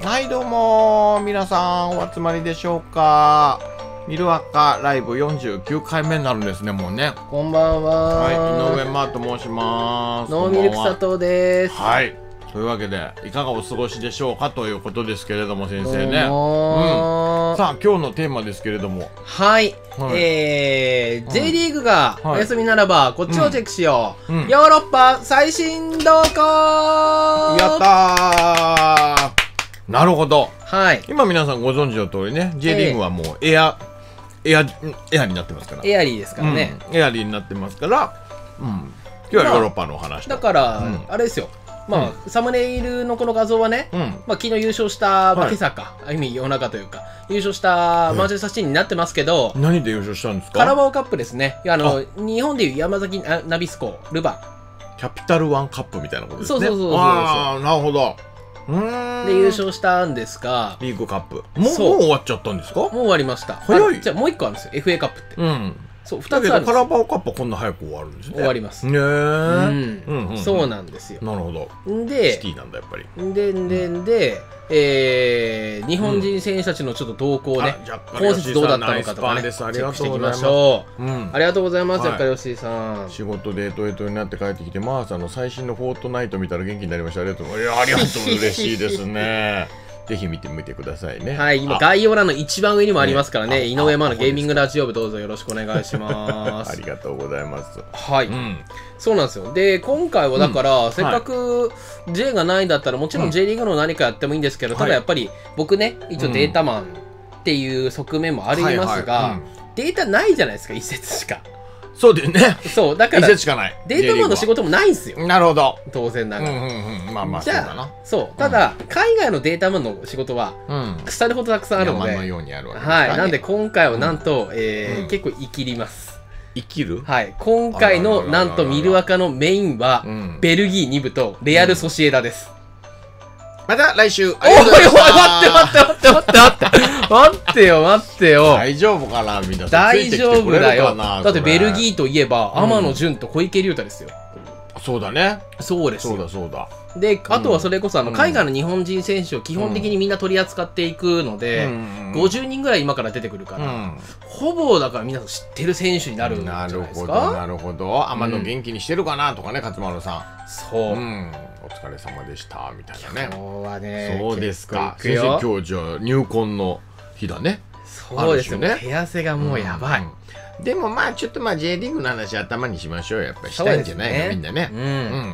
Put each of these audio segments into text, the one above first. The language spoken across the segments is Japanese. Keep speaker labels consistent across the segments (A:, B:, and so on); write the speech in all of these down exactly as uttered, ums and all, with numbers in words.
A: はいどうも皆さんお集まりでしょうか。ミルワカライブよんじゅうきゅうかいめになるんですね、もうね。
B: こんばんは。
A: はい、井上マーと申します。
B: ノーミルク佐藤です。
A: はい。というわけでいかがお過ごしでしょうかということですけれども、先生ね。
B: うん。
A: さあ今日のテーマですけれども、
B: はい。
A: はい、
B: えー、J リーグがお休みならば、こっちをチェックしよう。
A: うんうん、
B: ヨーロッパ最新動向。
A: やったー。なるほど。
B: はい。
A: 今皆さんご存知の通りね、J リーグはもうエア、エア、エアになってますから。
B: エアリーですからね。
A: うん、エアリーになってますから、うん。今日はヨーロッパのお話、
B: まあ、だから、うん、あれですよ。まあ、うん、サムネイルのこの画像はね、うん、まあ、昨日優勝した、まあ、今朝か、はい、意味夜中というか、優勝したマーチェスターシティになってますけど、
A: 何で優勝したんですか？
B: カラバオカップですね。あの、日本でいう山崎ナビスコ、ルヴァン。
A: キャピタルワンカップみたいなことですね。
B: そうそうそうそう。
A: ああ、なるほど。
B: で優勝したんですが、
A: リーグカップもうもう終わっちゃったんですか？
B: もう終わりました。
A: 早い。
B: じゃあもう一個あるんですよ、 エフエー カップって。うん、そう、ふたつあるんです。
A: カラバオカップはこんな早く終わるんですね。
B: 終わりますね。
A: え、
B: そうなんですよ。
A: なるほど。
B: で
A: シティなんだやっぱり。
B: ででで、えー、日本人選手たちのちょっと動向ね、今節どうだったのかとかね、チェックしていきましょう。ありがとうございます、やっぱり吉井さん。
A: 仕事でエトエトになって帰ってきて、マーさんの最新のフォートナイト見たら元気になりました。ありがとう。いや、ありがとう。嬉しいですね。ぜひ見てみてくださいね。
B: はい、今概要欄の一番上にもありますからね、井上真のゲーミングラジオ部どうぞよろしくお願いします。
A: ありがとうございます。
B: はい、そうなんですよ。で、今回はだから、せっかく J がないんだったら、もちろん J リーグの何かやってもいいんですけど、ただやっぱり僕ね、一応データマンっていう側面もありますが、データないじゃないですか、一節しか。そうですね。そう、だから、データマンの仕事もないんですよ。
A: なるほど。
B: 当然ながら。
A: まあまあ、そうだな。
B: そう。ただ、海外のデータマンの仕事は、腐るほどたくさんあるので、
A: 山のようにあるわけです
B: はい。なんで、今回はなんと、結構生きります。
A: 生きる？
B: はい。今回の、なんと、ミルワカのメインは、ベルギーに部と、レアル・ソシエダです。
A: また来週。おい
B: おい、待って待って待って待って待って待ってよ待ってよ。
A: 大丈夫かなみんな。
B: 大丈夫だよ。だってベルギーといえば天野潤と小池龍太ですよ。
A: そうだね。
B: そうですよ。
A: そうだそうだ。
B: で、あとはそれこそあの海外の日本人選手を基本的にみんな取り扱っていくので、ごじゅうにんぐらい今から出てくるから、ほぼだから皆さん知ってる選手になるんじゃないですか。
A: なるほどなるほど。天野元気にしてるかなとかね、勝丸さん。
B: そう。
A: お疲れ様でしたみたいなね。
B: 今日はね、
A: そうですか。先生今日じゃあ入婚の日だね。
B: そうですよね。手汗がもうやばい。
A: でもまあちょっとまあ J リーグの話頭にしましょう。やっぱりしたいんじゃないのみんなね。うん。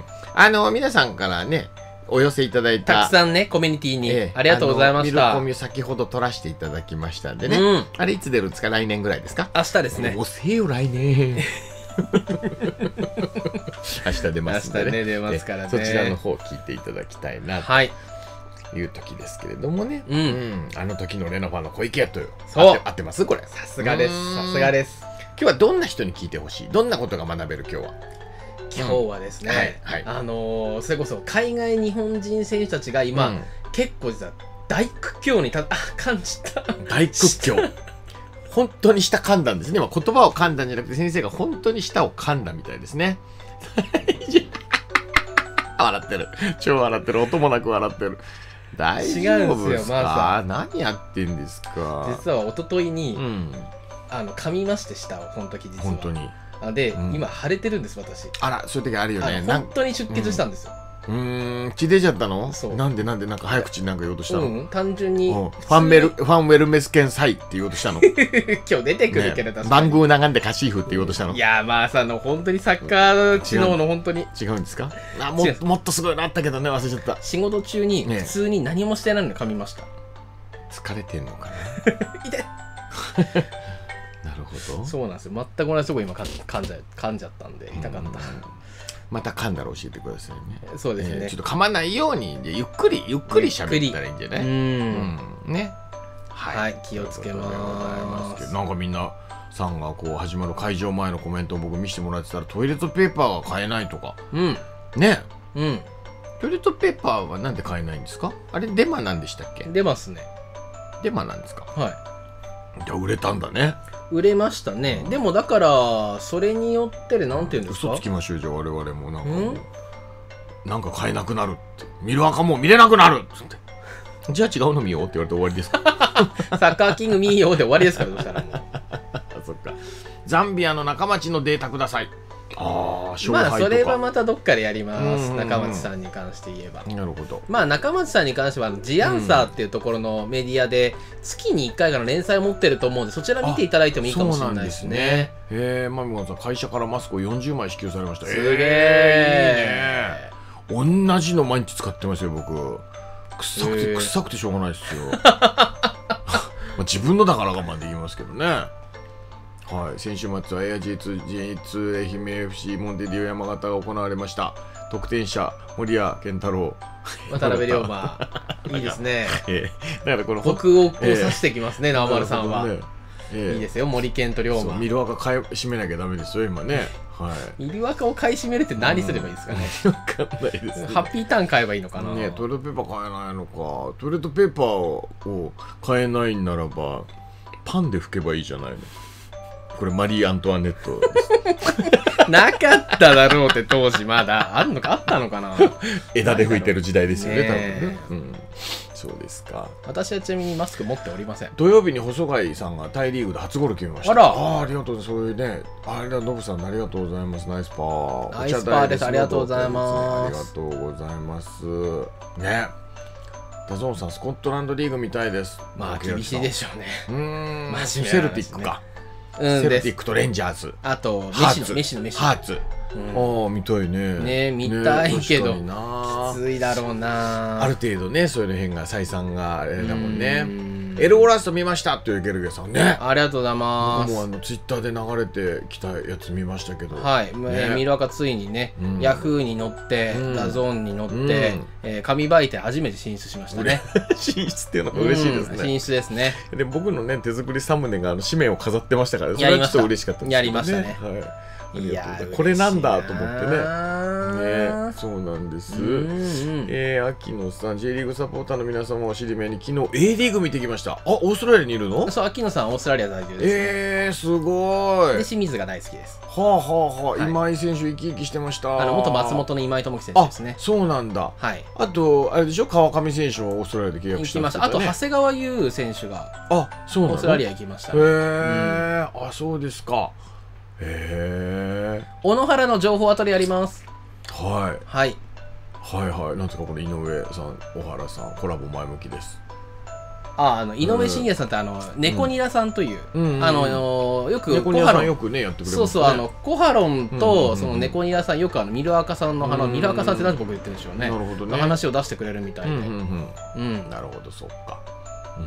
A: あの皆さんからねお寄せいただいた
B: たくさんねコミュニティにありがとうございました。
A: ミルコミ先ほど撮らせていただきましたんでね。あれいつ出るんですか？来年ぐらいですか？
B: 明日ですね。
A: おせよ来年。明日出ますのでね、
B: 出ますからね、
A: そちらの方聞いていただきたいなという時ですけれどもね、あの時のレノファの小池という、
B: そう
A: 合ってますこれ？
B: さすがです、さすがです。
A: 今日はどんな人に聞いてほしい？どんなことが学べる今日は？
B: 今日はですね、あのそれこそ海外日本人選手たちが今結構実は大屈強にたあ感じた
A: 大屈強本当に舌噛んだんですね。言葉を噛んだんじゃなくて先生が本当に舌を噛んだみたいですね。笑ってる。超笑ってる。音もなく笑ってる。大丈夫ですか？何やってんですか？
B: 実は一昨日に、うん、あの噛みまして舌をこの時実は。
A: 本当に。
B: で、うん、今腫れてるんです私。
A: あらそういう時あるよね。
B: 本当に出血したんですよ。
A: うん、うん血出ちゃったの？なんでなんでなんか早口なんか言おうとしたの？
B: うん、単純に
A: ファンメルファンウェルメスケンサイって言おうとしたの？今
B: 日出てくるけれど、
A: バングーナガンでカシーフって言おうとしたの？
B: いやまあさの本当にサッカー知能の本当に
A: 違うんですか？あももっとすごいのあったけどね忘れちゃった。
B: 仕事中に普通に何もしてないのに噛みました。
A: 疲れてんのかな？
B: 痛い。
A: なるほど。
B: そうなんですよ。全く同じとこ今噛んじゃ噛んじゃったんで痛かった。
A: また噛んだら教えてくださいね。
B: そうですね。
A: ちょっと噛まないようにゆっくりゆっくり喋ったらいいんじゃない？うん。ね。
B: はい。気をつけます。
A: なんかみんなさんがこう始まる会場前のコメントを僕見せてもらってたらトイレットペーパーが買えないとか。うん。ね。うん。トイレットペーパーはなんで買えないんですか？あれデマなんでしたっけ？
B: 出ますね。
A: デマなんですか？
B: はい。
A: じゃあ売れたんだね。
B: 売れましたね。でもだからそれによってでなんていうんですか？
A: 嘘つきましょうじゃあ我々もなんかなんか買えなくなるって、見る赤もう見れなくなるっつってじゃあ違うの見ようって言われて終わりですか？
B: サッカーキング見ようで終わりですからそしたらもう
A: そっか。ザンビアの中町のデータください。ああ、勝敗とか。
B: まあそれはまたどっかでやります。中町さんに関して言えば。
A: なるほど。
B: まあ中町さんに関してはジアンサーっていうところのメディアで月にいっかいから連載を持ってると思うんで、そちら見ていただいてもいいかもしれないですね。
A: へえ、まみこさん会社からマスクをよんじゅうまい支給されました。
B: すげえ。
A: いいね。同じの毎日使ってますよ僕。臭くて臭くてしょうがないですよ。まあ自分のだから我慢できますけどね。はい、先週末はエア ジェイツー、ジェイツー 愛媛 エフシー モンテディオ山形が行われました。得点者森谷健太郎、
B: 渡辺龍馬いいですね。
A: えー、だからこの
B: 北欧を指してきますね、直丸さんは。
A: ねえー、
B: いいですよ、森健と龍馬。
A: ミルワカ買い占めなきゃダメですよ今ね。はい。
B: ミルワカを買い占めるって何すればいいですかね。
A: わかんないですね。
B: ハッピーターン買えばいいのかな。
A: ね、トイレットペーパー買えないのか。トイレットペーパーを買えないならばパンで拭けばいいじゃないの。これマリー・アントワネットです
B: なかっただろうって当時まだあるのかあったのかな。
A: 枝で拭いてる時代ですよね、
B: ね
A: 多分ね、うん、そうですか。
B: 私はちなみにマスク持っておりません。
A: 土曜日に細貝さんがタイリーグで初ゴール決めました。
B: あら、
A: あありがとうございます。そういうね、あれだ、ノブさんありがとうございます。ナイスパー。
B: ナイスパーです。ありがとうございます。
A: ありがとうございますね。ダゾーンさん、スコットランドリーグみたいです。
B: まあ厳しいでしょうね。
A: うーん、
B: 真面目な話ね。
A: セルティックか、セルティックとレンジャーズ、
B: あとメシのメシのメシ
A: ハーツ、ああ見たいね。
B: ね、見たいけどき
A: な
B: ついだろうな。
A: ある程度ね、そういうの辺が採算があれだもんね。エルゴラスト見ましたっていうゲルゲさんね。
B: ありがとうございます。
A: 僕もあのツイッターで流れてきたやつ見ましたけど、
B: はい、ミルワカついにね、ヤフーに乗ってダゾーンに乗って紙媒体初めて進出しましたね。
A: 進出っていうのが嬉しいですね。
B: 進出ですね。
A: で僕のね手作りサムネがあの紙面を飾ってましたから、それはちょっと嬉しかったですね。
B: やりましたね。
A: いやこれなんだと思ってね。ね、そうなんです。えー、秋野さん、J リーグサポーターの皆様を知り目に昨日 A リーグ見てきました。あ、オーストラリアにいるの？
B: そう、秋野さんオーストラリア在住です。
A: えー、すごい。
B: で清水が大好きです。
A: はあはあはあ、今井選手生き生きしてました。
B: あの元松本の今井智樹選手ですね。
A: そうなんだ。
B: はい。
A: あとあれでしょ、川上選手もオーストラリアで契約してました。
B: あと長谷川優選手が
A: あ、そうなの？
B: オーストラリア行きましたね。
A: へえ、あ、そうですか。へえ。
B: 小野原の情報後でやります。
A: はい。
B: はい。
A: はいはい。なんですかこの井上さん、小原さん、コラボ前向きです。
B: あ、あの井上信也さんってあの猫ニラさんというあのよく
A: 猫ニラさんよくねやってくれますね。
B: そうそう、あのコハロンとその猫ニラさんよくあのミルアカさんの話、ミルアカさんって何で僕言ってるんでしょうね。なるほどね。話を出してくれるみたいで。うん。
A: なるほど、そっか。うん。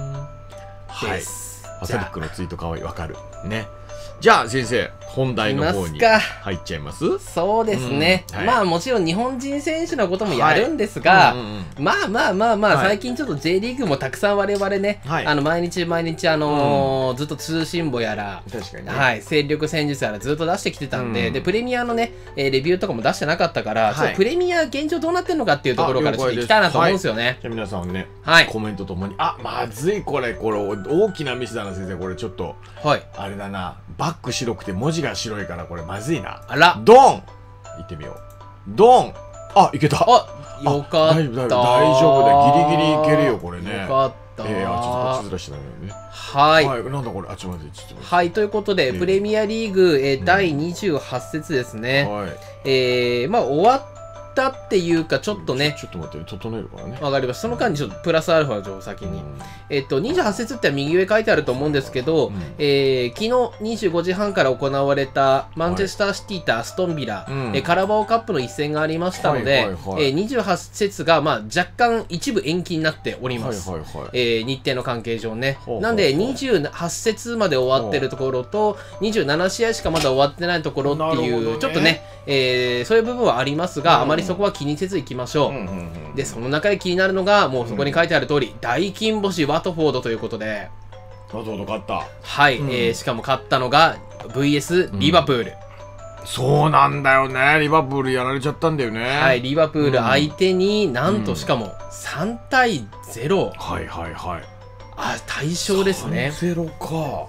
A: はい。アサリックのツイートかわいい、わかるね。じゃあ先生、本題の方に入っちゃいます？
B: そうですね、うん、はい、まあもちろん日本人選手のこともやるんですが、まあまあまあまあ、はい、最近ちょっと J リーグもたくさん我々ね、はい、あの毎日毎日、あのーうん、ずっと通信簿やら、確かにね、はい、戦力戦術やらずっと出してきてたんで、うん、でプレミアのね、えー、レビューとかも出してなかったから、はい、プレミア現状どうなってるのかっていうところからちょっといきたいなと思うんですよね。はい、
A: じゃあ皆さんね、はい、コメントともに、あ、まずい、これこれ大きなミスだな先生、これちょっと、はい、あれだな、バック白くて文字が白いからこれまずいな。あら、ドン行ってみよう。ドン、あ、いけた。
B: あ、よかった。大
A: 丈夫だ、ギリギリいけるよこれね。
B: よかった。
A: えー、あ、ちょっとこっちずらしてないよね。
B: はい、
A: はい、なんだこれ、あ、ちょっと待って、ちょっと待って。
B: はい、ということで、えー、プレミアリーグ、えー、だいにじゅうはち節ですね。はい、えー、まあ終わったっていうかちょっとね、
A: ちょっと待って、整えるからね。
B: わかります。その間にちょっとプラスアルファの情報先に、うん、えっとにじゅうはち節って右上書いてあると思うんですけど、うん、えー、昨日にじゅうごじはんから行われたマンチェスターシティとアストンビラ、はい、えー、カラバオカップの一戦がありましたので、にじゅうはち節がまあ若干一部延期になっております。日程の関係上ね。なんでにじゅうはち節まで終わってるところとにじゅうなな試合しかまだ終わってないところっていう、ね、ちょっとね、えー、そういう部分はありますが、うん、あまりそこは気にせずいきましょう。で、その中で気になるのが、もうそこに書いてある通り、うん、大金星ワトフォードということで、
A: ワトフォード勝った。
B: はい、うん、えー、しかも勝ったのが ブイエス リバプール、うん、
A: そうなんだよね、リバプールやられちゃったんだよね。
B: はい、リバプール相手に、なんとしかもさんたいゼロ、
A: はいはいはい、
B: あ、大勝ですね。
A: さんたいゼロか。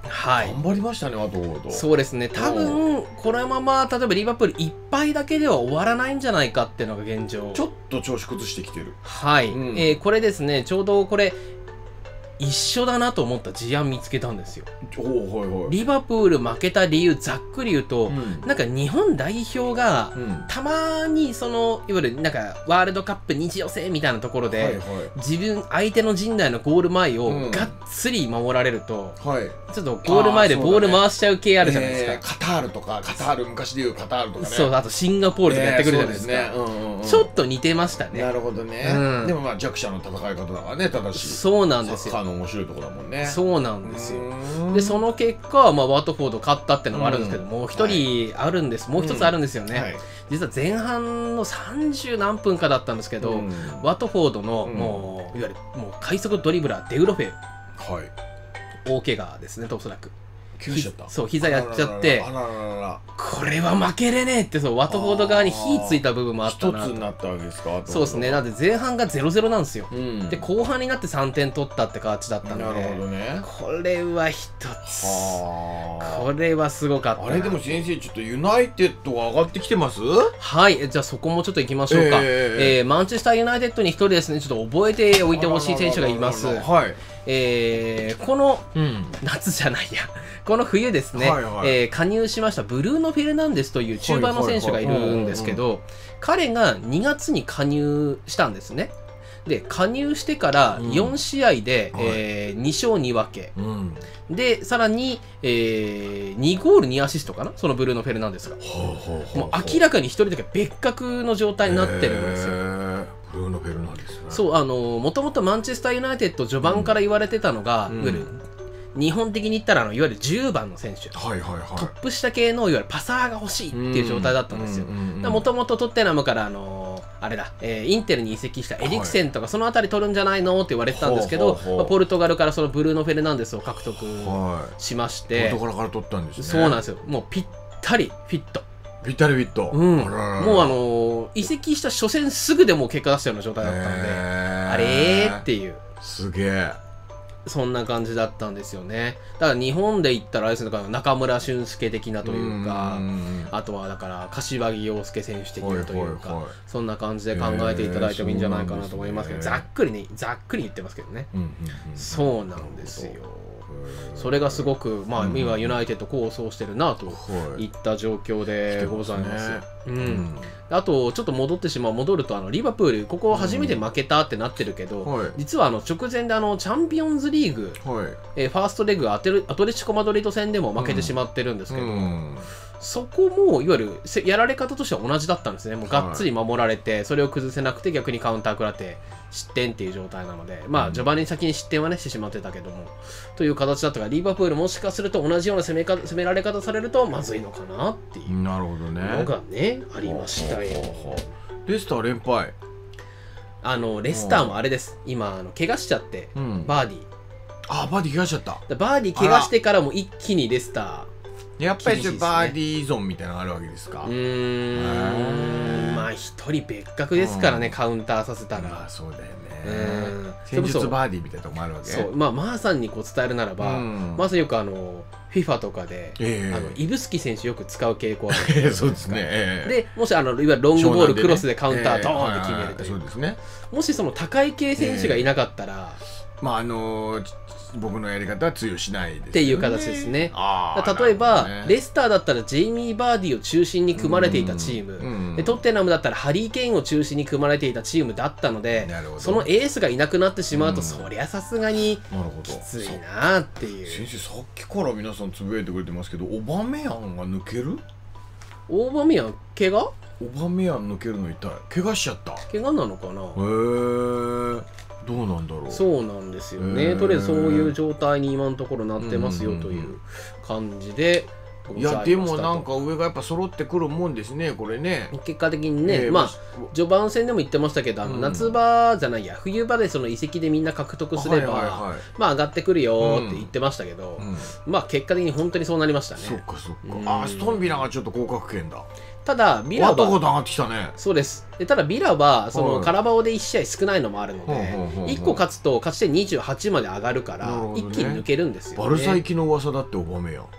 B: はい、
A: 頑張りましたね、ワトフォード。
B: そうですね、多分このまま例えばリバプールいっぱいだけでは終わらないんじゃないかっていうのが現状。
A: ちょっと調子崩してきてる。
B: はい、うん、えー、これですね、ちょうどこれ一緒だなと思った事案見つけたんですよ。
A: おー、はいはい、
B: リバプール負けた理由ざっくり言うと、うん、なんか日本代表が、うん、たまにそのいわゆるなんかワールドカップ二次予選みたいなところで、はいはい、自分相手の陣内のゴール前をがっつり守られると、うん、ちょっとゴール前でボール回しちゃう系あるじゃないですか。
A: ね、えー、カタールとかカタール昔でいうカタールとかね。
B: そう、あとシンガポールとかやってくるじゃないですか。えー、そうですね、うんうんうん、ちょっと似てましたね。
A: なるほどね。うん、でもまあ弱者の戦い方だからね、正しい。
B: そうなんですよ。
A: サッカーの面白いところだもんね。
B: そうなんですよ。でその結果、まあ、ワトフォード勝ったっていうのもあるんですけども、一、うん、人あるんです、はい、もう一つあるんですよね、うんはい、実は前半のさんじゅうなんぷんかだったんですけど、うん、ワトフォードの、うん、もういわゆるもう快速ドリブラーデウロフェ、はい、大怪我ですね、おそらく。そう、膝やっちゃって、これは負けれねえって、そうワトフォード側に火ついた部分もあったなと。
A: 一つになったわけですか。
B: そうですね。なんで前半がゼロゼロなんですよ、うん、で後半になってさんてん取ったって形だったんで、
A: なるほどね、
B: これは一つ、これはすごかったな。
A: あれでも先生、ちょっとユナイテッドが上がってきてます？
B: はい、じゃあそこもちょっといきましょうか。えーえー、マンチェスターユナイテッドに一人ですね、ちょっと覚えておいてほしい選手がいます。はい、えー、この、うん、夏じゃないやこの冬ですね、はいはい、えー、加入しましたブルーノ・フェルナンデスという中盤の選手がいるんですけど、彼がにがつに加入したんですね。で加入してからよんしあいで、うん、えー、にしょうにわけ、うん、でさらに、えー、にゴールにアシストかな、そのブルーノ・フェルナンデスが。もう明らかにひとりだけ別格の状態になってるんですよ。
A: ブルーノ・フェルナンデスね。
B: そう、あのもともとマンチェスターユナイテッド序盤から言われてたのが、うん、いわゆる日本的に言ったらあのいわゆるじゅうばんの選手、はいはいはい、トップ下系のいわゆるパサーが欲しいっていう状態だったんですよ。もともとトッテナムからあのー、あれだ、えー、インテルに移籍したエリクセンとかそのあたり取るんじゃないのって言われてたんですけど、まあ、ポルトガルからそのブルーノ・フェルナンデスを獲得しまして、
A: ポルトガルから取ったんですね。
B: そうなんですよ。もうぴったりフィット。
A: ぴったりフィット。
B: うん、もうあのー、移籍した初戦すぐでもう結果出したような状態だったんで、あれーっていう。
A: すげえ。
B: そんな感じだったんですよね。だから日本で言ったらあれですね、中村俊輔的なというか、あとはだから柏木陽介選手的なというか、はいはいはい、そんな感じで考えていただいてもいいんじゃないかなと思いますけど、えー、ざっくりね、ざっくり言ってますけどね。うんうんうん、そうなんですよ。それがすごく、まあ、今、ユナイテッド構想してるなといった状況でございます。うん、あと、ちょっと戻ってしまう、戻ると、あのリバプール、ここ初めて負けたってなってるけど、うんはい、実はあの直前であのチャンピオンズリーグ、はい、えー、ファーストレグアテル、アトレチコ・マドリード戦でも負けてしまってるんですけど、うん、そこもいわゆるやられ方としては同じだったんですね。もうがっつり守られて、はい、それを崩せなくて逆にカウンター食らって失点っていう状態なので、まあ序盤に先に失点はねしてしまってたけどもという形だったから、リバプールもしかすると同じような攻めか攻められ方されるとまずいのかなっていうのがねありましたよ。
A: レスター連敗。
B: あのレスターもあれです、今あの怪我しちゃって、うん、バーディー
A: あバーディー怪我しちゃった。
B: バーディー怪我してからも一気にレスター
A: やっぱり、ね、バーディー依存みたいなのがあるわけですか。う
B: ーん、まあ一人別格ですからね、うん、カウンターさせたら。まあ
A: そうだよね。戦術バーディーみたいなとこもあるわけ。
B: そう、まあマーさんにこう伝えるならば、うん、マーさんよくあの フィファ とかで、えー、あのイブスキ選手よく使う傾向ある。
A: そうですね。えー、
B: でもしあのいわゆるロングボールクロスでカウンタードーンって決めるという。そうですね。もしその高い系選手がいなかったら。えー
A: まああのー、僕のやり方は通用しないです、ね、
B: っていう形ですね。例えば、ね、レスターだったらジェイミー・バーディーを中心に組まれていたチーム、うんうん、でトッテナムだったらハリー・ケインを中心に組まれていたチームだったので、そのエースがいなくなってしまうと、うん、そりゃさすがにきついなっていう。
A: 先生さっきから皆さんつぶやいてくれてますけど、オバメヤンが抜ける？
B: オバメヤン怪我？
A: オバメヤン抜けるの痛い。怪我しちゃった。
B: 怪我なのかな。
A: へえ。どうなんだろう。
B: そうなんですよね。とりあえずそういう状態に今のところなってますよという感じで。
A: いやでもなんか上がやっぱ揃ってくるもんですね、これね。
B: 結果的にね、えー、まあ序盤戦でも言ってましたけど、あの夏場じゃないや冬場でその移籍でみんな獲得すればまあ上がってくるよって言ってましたけど、うんうん、まあ結果的に本当にそうなりましたね。
A: そっかそっか。うん、あストンビラがちょっと合格圏だ。
B: ただビラは
A: 上がってきたね。
B: そうです。でただビラはそのカラバオでいち試合少ないのもあるので、いっこ勝つと勝ち点にじゅうはちまで上がるから、ね、一気に抜けるんですよ、ね。
A: バルサ行きの噂だってオバメヤン。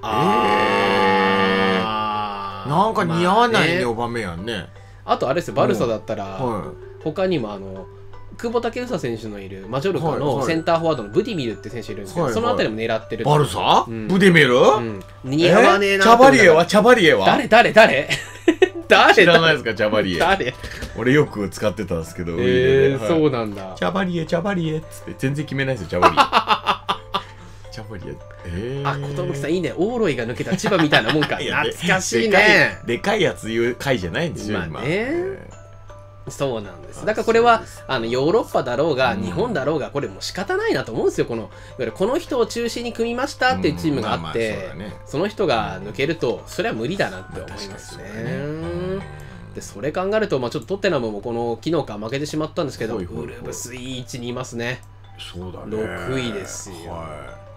B: あ
A: えー、なんか似合わないね、まあね、オバメヤンね。
B: あとあれですよ、バルサだったら、はい、他にもあの久保建英選手のいるマジョルカのセンターフォワードのブディミルって選手いるんですけど、はいはい、そのあたりも狙ってる。
A: バルサ、うん、ブディミル、うん、
B: 似合わねえな。
A: チャバリエはチャバリエは
B: 誰誰誰誰
A: 知らないですか、チャバリエ。
B: 誰
A: 俺よく使ってたんですけど、
B: えーはい、そうなんだ。
A: チャバリエチャバリエっつって全然決めないですよ、チャバリエ。チャバリエ。えー、
B: あ、小峠さんいいね。オーロイが抜けた千葉みたいなもんか。懐かしいね。
A: でかいやつ言う回じゃないんですよ、
B: まあね。そうなんです。だからこれはあのヨーロッパだろうが、うん、日本だろうが、これもう仕方ないなと思うんですよ。このいわゆるこの人を中心に組みましたっていうチームがあって、その人が抜けるとそれは無理だなって思いますね。でそれ考えると、まあ、ちょっとトッテナムもこの昨日か負けてしまったんですけど、ウルブスいい位置にいますね。
A: そうだね。
B: ろくいですよ。
A: はい、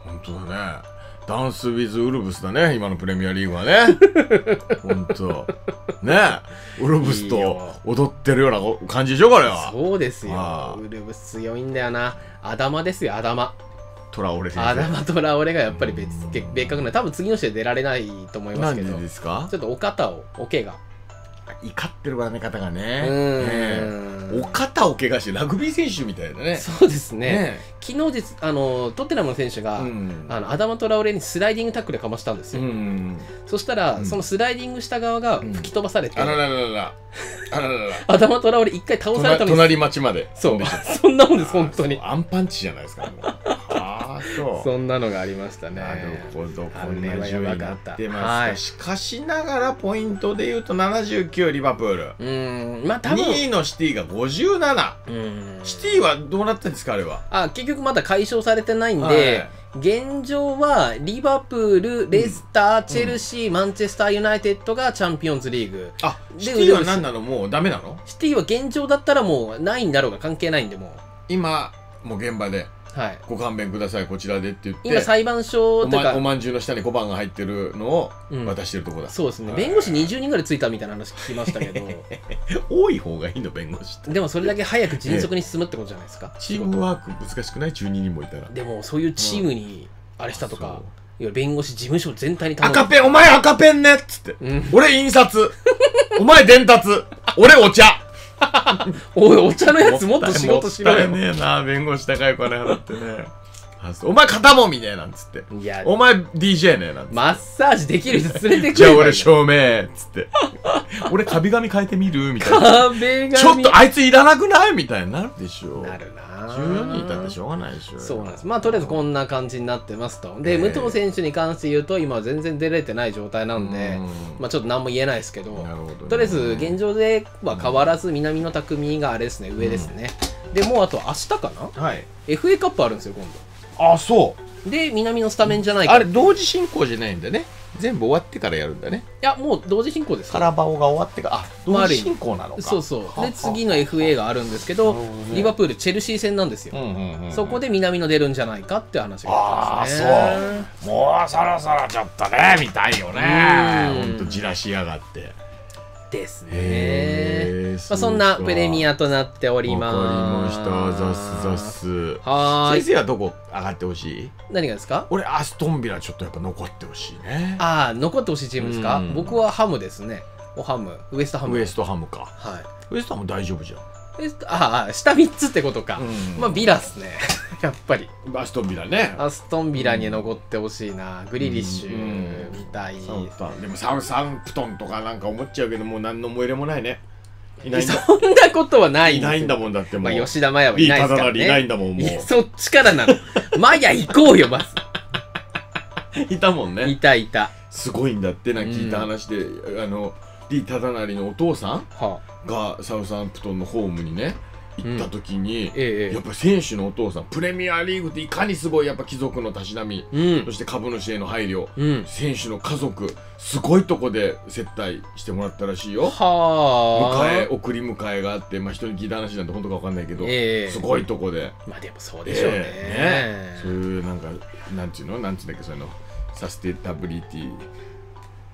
A: 本当だね。ダンス・ウィズ・ウルブスだね、今のプレミアリーグはね。本当ね、ウルブスと踊ってるような感じでしょ、これは。
B: そうですよ。ウルブス強いんだよな。アダマですよ、アダマ。
A: トラオレ先生。
B: アダマトラオレがやっぱり別別格な、多分次の試合出られないと思いますけど。
A: なんでですか？
B: ちょっとお肩を、お怪我。
A: 怒ってるわね、方がね。うん。お肩を怪我してラグビー選手みたいだね。
B: そうですね。昨日実あのトッテナムの選手が、あのアダマトラオレにスライディングタックルかましたんですよ。そしたらそのスライディングした側が吹き飛ばされて、あらららら、あららら、アダマトラオレ一回倒されたんです。
A: 隣町まで。
B: そう。そんなもんです本当に。
A: アンパンチじゃないですか。
B: そんなのがありましたね。
A: なるほど、こんな順位になってます。しかしながらポイントでいうとななじゅうきゅうリバプール。うん、まあ多分にいのシティがごじゅうなな。シティはどうなったんですか、あれは。
B: あ、結局まだ解消されてないんで、現状はリバプール、レスター、チェルシー、マンチェスターユナイテッドがチャンピオンズリーグ。
A: あ、シティは何なの？もうダメなの？
B: シティは現状だったらもうないんだろうが関係ないんで、もう
A: 今もう現場で。はい、ご勘弁ください、こちらでって言って、
B: 今裁判所というか
A: お, まおまんじゅうの下にごばんが入ってるのを渡してるところだ、うん、
B: そうですね、はい、弁護士にじゅうにんぐらいついたみたいな話聞きましたけど
A: 多い方がいいの、弁護士って。
B: でもそれだけ早く迅速に進むってことじゃないですか、
A: えー、チームワーク難しくない？じゅうににんもいたら。
B: でもそういうチームにあれしたとか、うん、いわゆる弁護士事務所全体に頼む。
A: 赤ペン、お前赤ペンねっつって、うん、俺印刷お前伝達俺お茶
B: おい、お茶のやつもっと仕事しろよ。
A: もったいねえな、弁護士高い金払ってね。お前肩もみねえなんつって。いや、お前 ディージェー ねえなんつって。
B: マッサージできる人連れてくる。
A: じゃあ俺照明っつって。俺壁紙変えてみるみたいな。壁紙ちょっとあいついらなくないみたいになるでしょ。
B: なるな。
A: じゅうよにんいたってしょうがないでしょ。
B: そうなんです。まあとりあえずこんな感じになってますと。で、えー、武藤選手に関して言うと今は全然出れてない状態なんで、んまあちょっと何も言えないですけど、なるほどね、とりあえず現状では変わらず南野拓実があれですね、上ですね。でもうあと明日かな、はい、エフエー カップあるんですよ今
A: 度。あ、そう。
B: で、南のスタメンじゃないか。
A: あれ同時進行じゃないんだね。全部終わってからやるんだね。
B: いや、もう同時進行です。
A: カラバオが終わってから、あ、同時進行なのか。
B: そうそう。で、次の エフエー があるんですけど、リバプール、チェルシー戦なんですよ。そこで南の出るんじゃないかって話があったんですね。
A: ああ、そう。もうそろそろちょっとね、見たいよね。ほんとじらしやがって。
B: ですね。まあそんなプレミアとなっております。
A: わかりました。ザスザス。はーい。先生はどこ上がってほしい？
B: 何がですか？
A: 俺アストンビラちょっとやっぱ残ってほしいね。
B: ああ、残ってほしいチームですか？僕はハムですね。おハム、ウエストハム。
A: ウエストハムか。
B: はい。
A: ウエストハム大丈夫じゃん。
B: ああ、下みっつってことか。うん、まあビラっすね。やっぱり。
A: アストンビラね。
B: アストンビラに残ってほしいな。グリリッシュみたい。
A: でもサウサンプトンとかなんか思っちゃうけど、もう何の思い入れもないね。
B: いないんだ。そんなことはない。
A: いないんだもんだってもう。
B: まあ吉田麻也はいないですからね。
A: いないんだもんもう。
B: そっちからなの。麻也行こうよまず。
A: いたもんね。
B: いたいた。
A: すごいんだってな聞いた話で、あのリー・タダナリのお父さんがサウサンプトンのホームにね行った時に、やっぱ選手のお父さん、プレミアリーグっていかにすごいやっぱ貴族のたしなみ、そして株主への配慮、選手の家族すごいとこで接待してもらったらしいよ。迎え送り迎えがあって、まあ人に聞いた話なんて本当かわかんないけど、すごいとこで。
B: まあでもそうでしょうね。
A: そういうなんかなんていうのなんていうんだっけ、そういうのサステナビリティ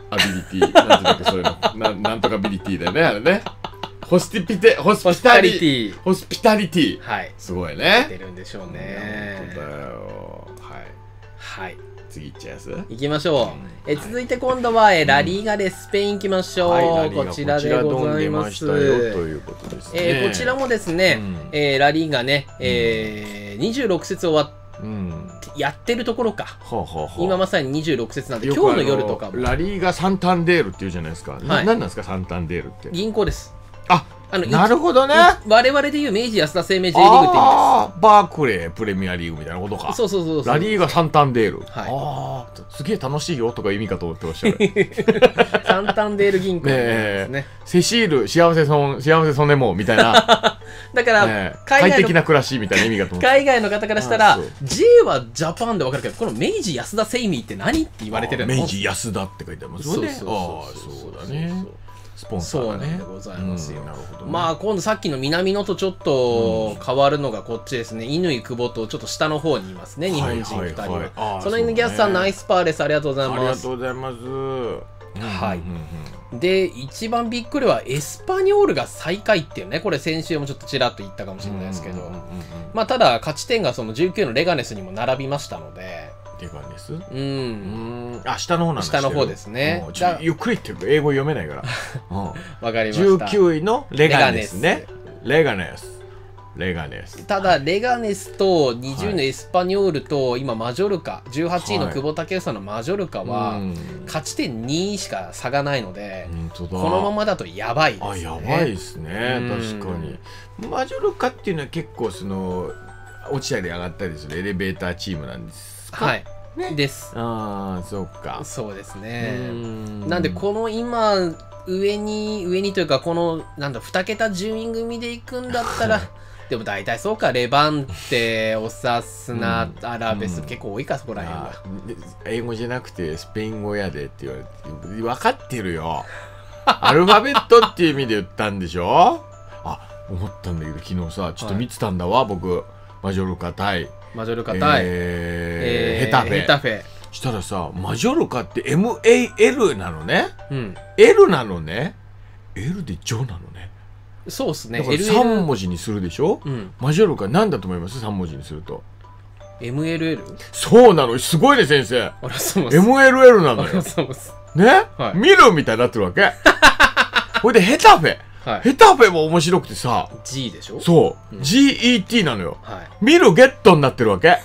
A: アビリティなんてだっけそういうのななんとかビリティだよねあれね。ホスティピテホスピタリティホスピタリティ、
B: はい、
A: すごいね。
B: 出るんでしょうね。
A: 本当だよ。はい
B: はい。
A: 次いっちゃいます。
B: 行きましょう。うん、え続いて今度は、えラリーガでスペイン行きましょう。はい、こちらでございます。と
A: いうことですね。
B: えー、こちらもですね、うん、えー、ラリーガね、えー、にじゅうろく節終わっ、うん、やってるところか。はあはあはあ、今まさににじゅうろく節なんで、今日の夜とかも。
A: ラリーガサンタンデールっていうじゃないですか。はい、な何なんですかサンタンデールって。
B: 銀行です。
A: ああのなるほどね。
B: 我々でいう明治安田生命 J リーグって意味です。
A: バークレープレミアリーグみたいなことか。
B: そうそうそうそう。
A: ラリーガサンタンデール。はい。ああ、すげえ楽しいよとか意味かと思ってましたね。
B: サンタンデール銀行ですね。
A: セシール幸せそん幸せそねもみたいな。
B: だから、
A: ね、快適な暮らしみたいな意味かと思って。
B: 海外の方からしたら J はジャパンでわかるけど、この明治安田生命って何って言われてるの。
A: 明治安田って書いてありますよね。そうそうだね。スポンサーがね。
B: そうなんでございますよ。まあ今度さっきの南野とちょっと変わるのがこっちですね。乾久保とちょっと下の方にいますね、日本人ふたりは。その犬ギャスさんナイスパーです。ありがとうございます。
A: ありがとうございます。
B: はい。で一番びっくりはエスパニョールが最下位っていうね、これ先週もちょっとちらっと言ったかもしれないですけど、まあただ勝ち点がそのじゅうきゅうのレガネスにも並びましたので。
A: レガネス？
B: うん。
A: あ、下の方なんだ。
B: 下の方ですね。
A: ゆっくり言って英語読めないから。
B: わかりました。
A: じゅうきゅういのレガネスね。レガネス。レガネス。
B: ただレガネスとにじゅういのエスパニョールと今マジョルカ、じゅうはちいの久保建英のマジョルカは勝ち点にしか差がないので、このままだとやばいですね。
A: あ、やばいですね。確かに。マジョルカっていうのは結構その落ちたり上がったりするエレベーターチームなんです。
B: はい、ね、です。
A: ああ、そうか。
B: そうですね。なんでこの今上に上にというかこのなんだに桁順位組でいくんだったらでも大体そうか、レバンテ、オサスナ、アラベス、結構多いかそこら辺は。
A: 英語じゃなくてスペイン語やでって言われて分かってるよ。アルファベットっていう意味で言ったんでしょ。あ、思ったんだけど昨日さちょっと見てたんだわ、はい、僕マジョルカ対
B: マジョルカ対、
A: えーえー、ヘタフェ。
B: ヘタフェ
A: したらさ、マジョルカって エムエーエル なのね。うん。L なのね。L でジョなのね。
B: そうっすね。
A: だからさん文字にするでしょ。うん。マジョルカなんだと思います？さん文字にすると。
B: エムエルエル？
A: そうなの。すごいね先生。
B: あらそうす。
A: エムエルエル なのよ。
B: あらそうす。
A: ね？はい、見るみたいになってるわけ。ほいでヘタフェ。はい、ヘタフェも面白くてさ
B: G でしょ。
A: そう、うん、ジーイーティー なのよ、
B: はい、
A: 見るゲットになってるわけ。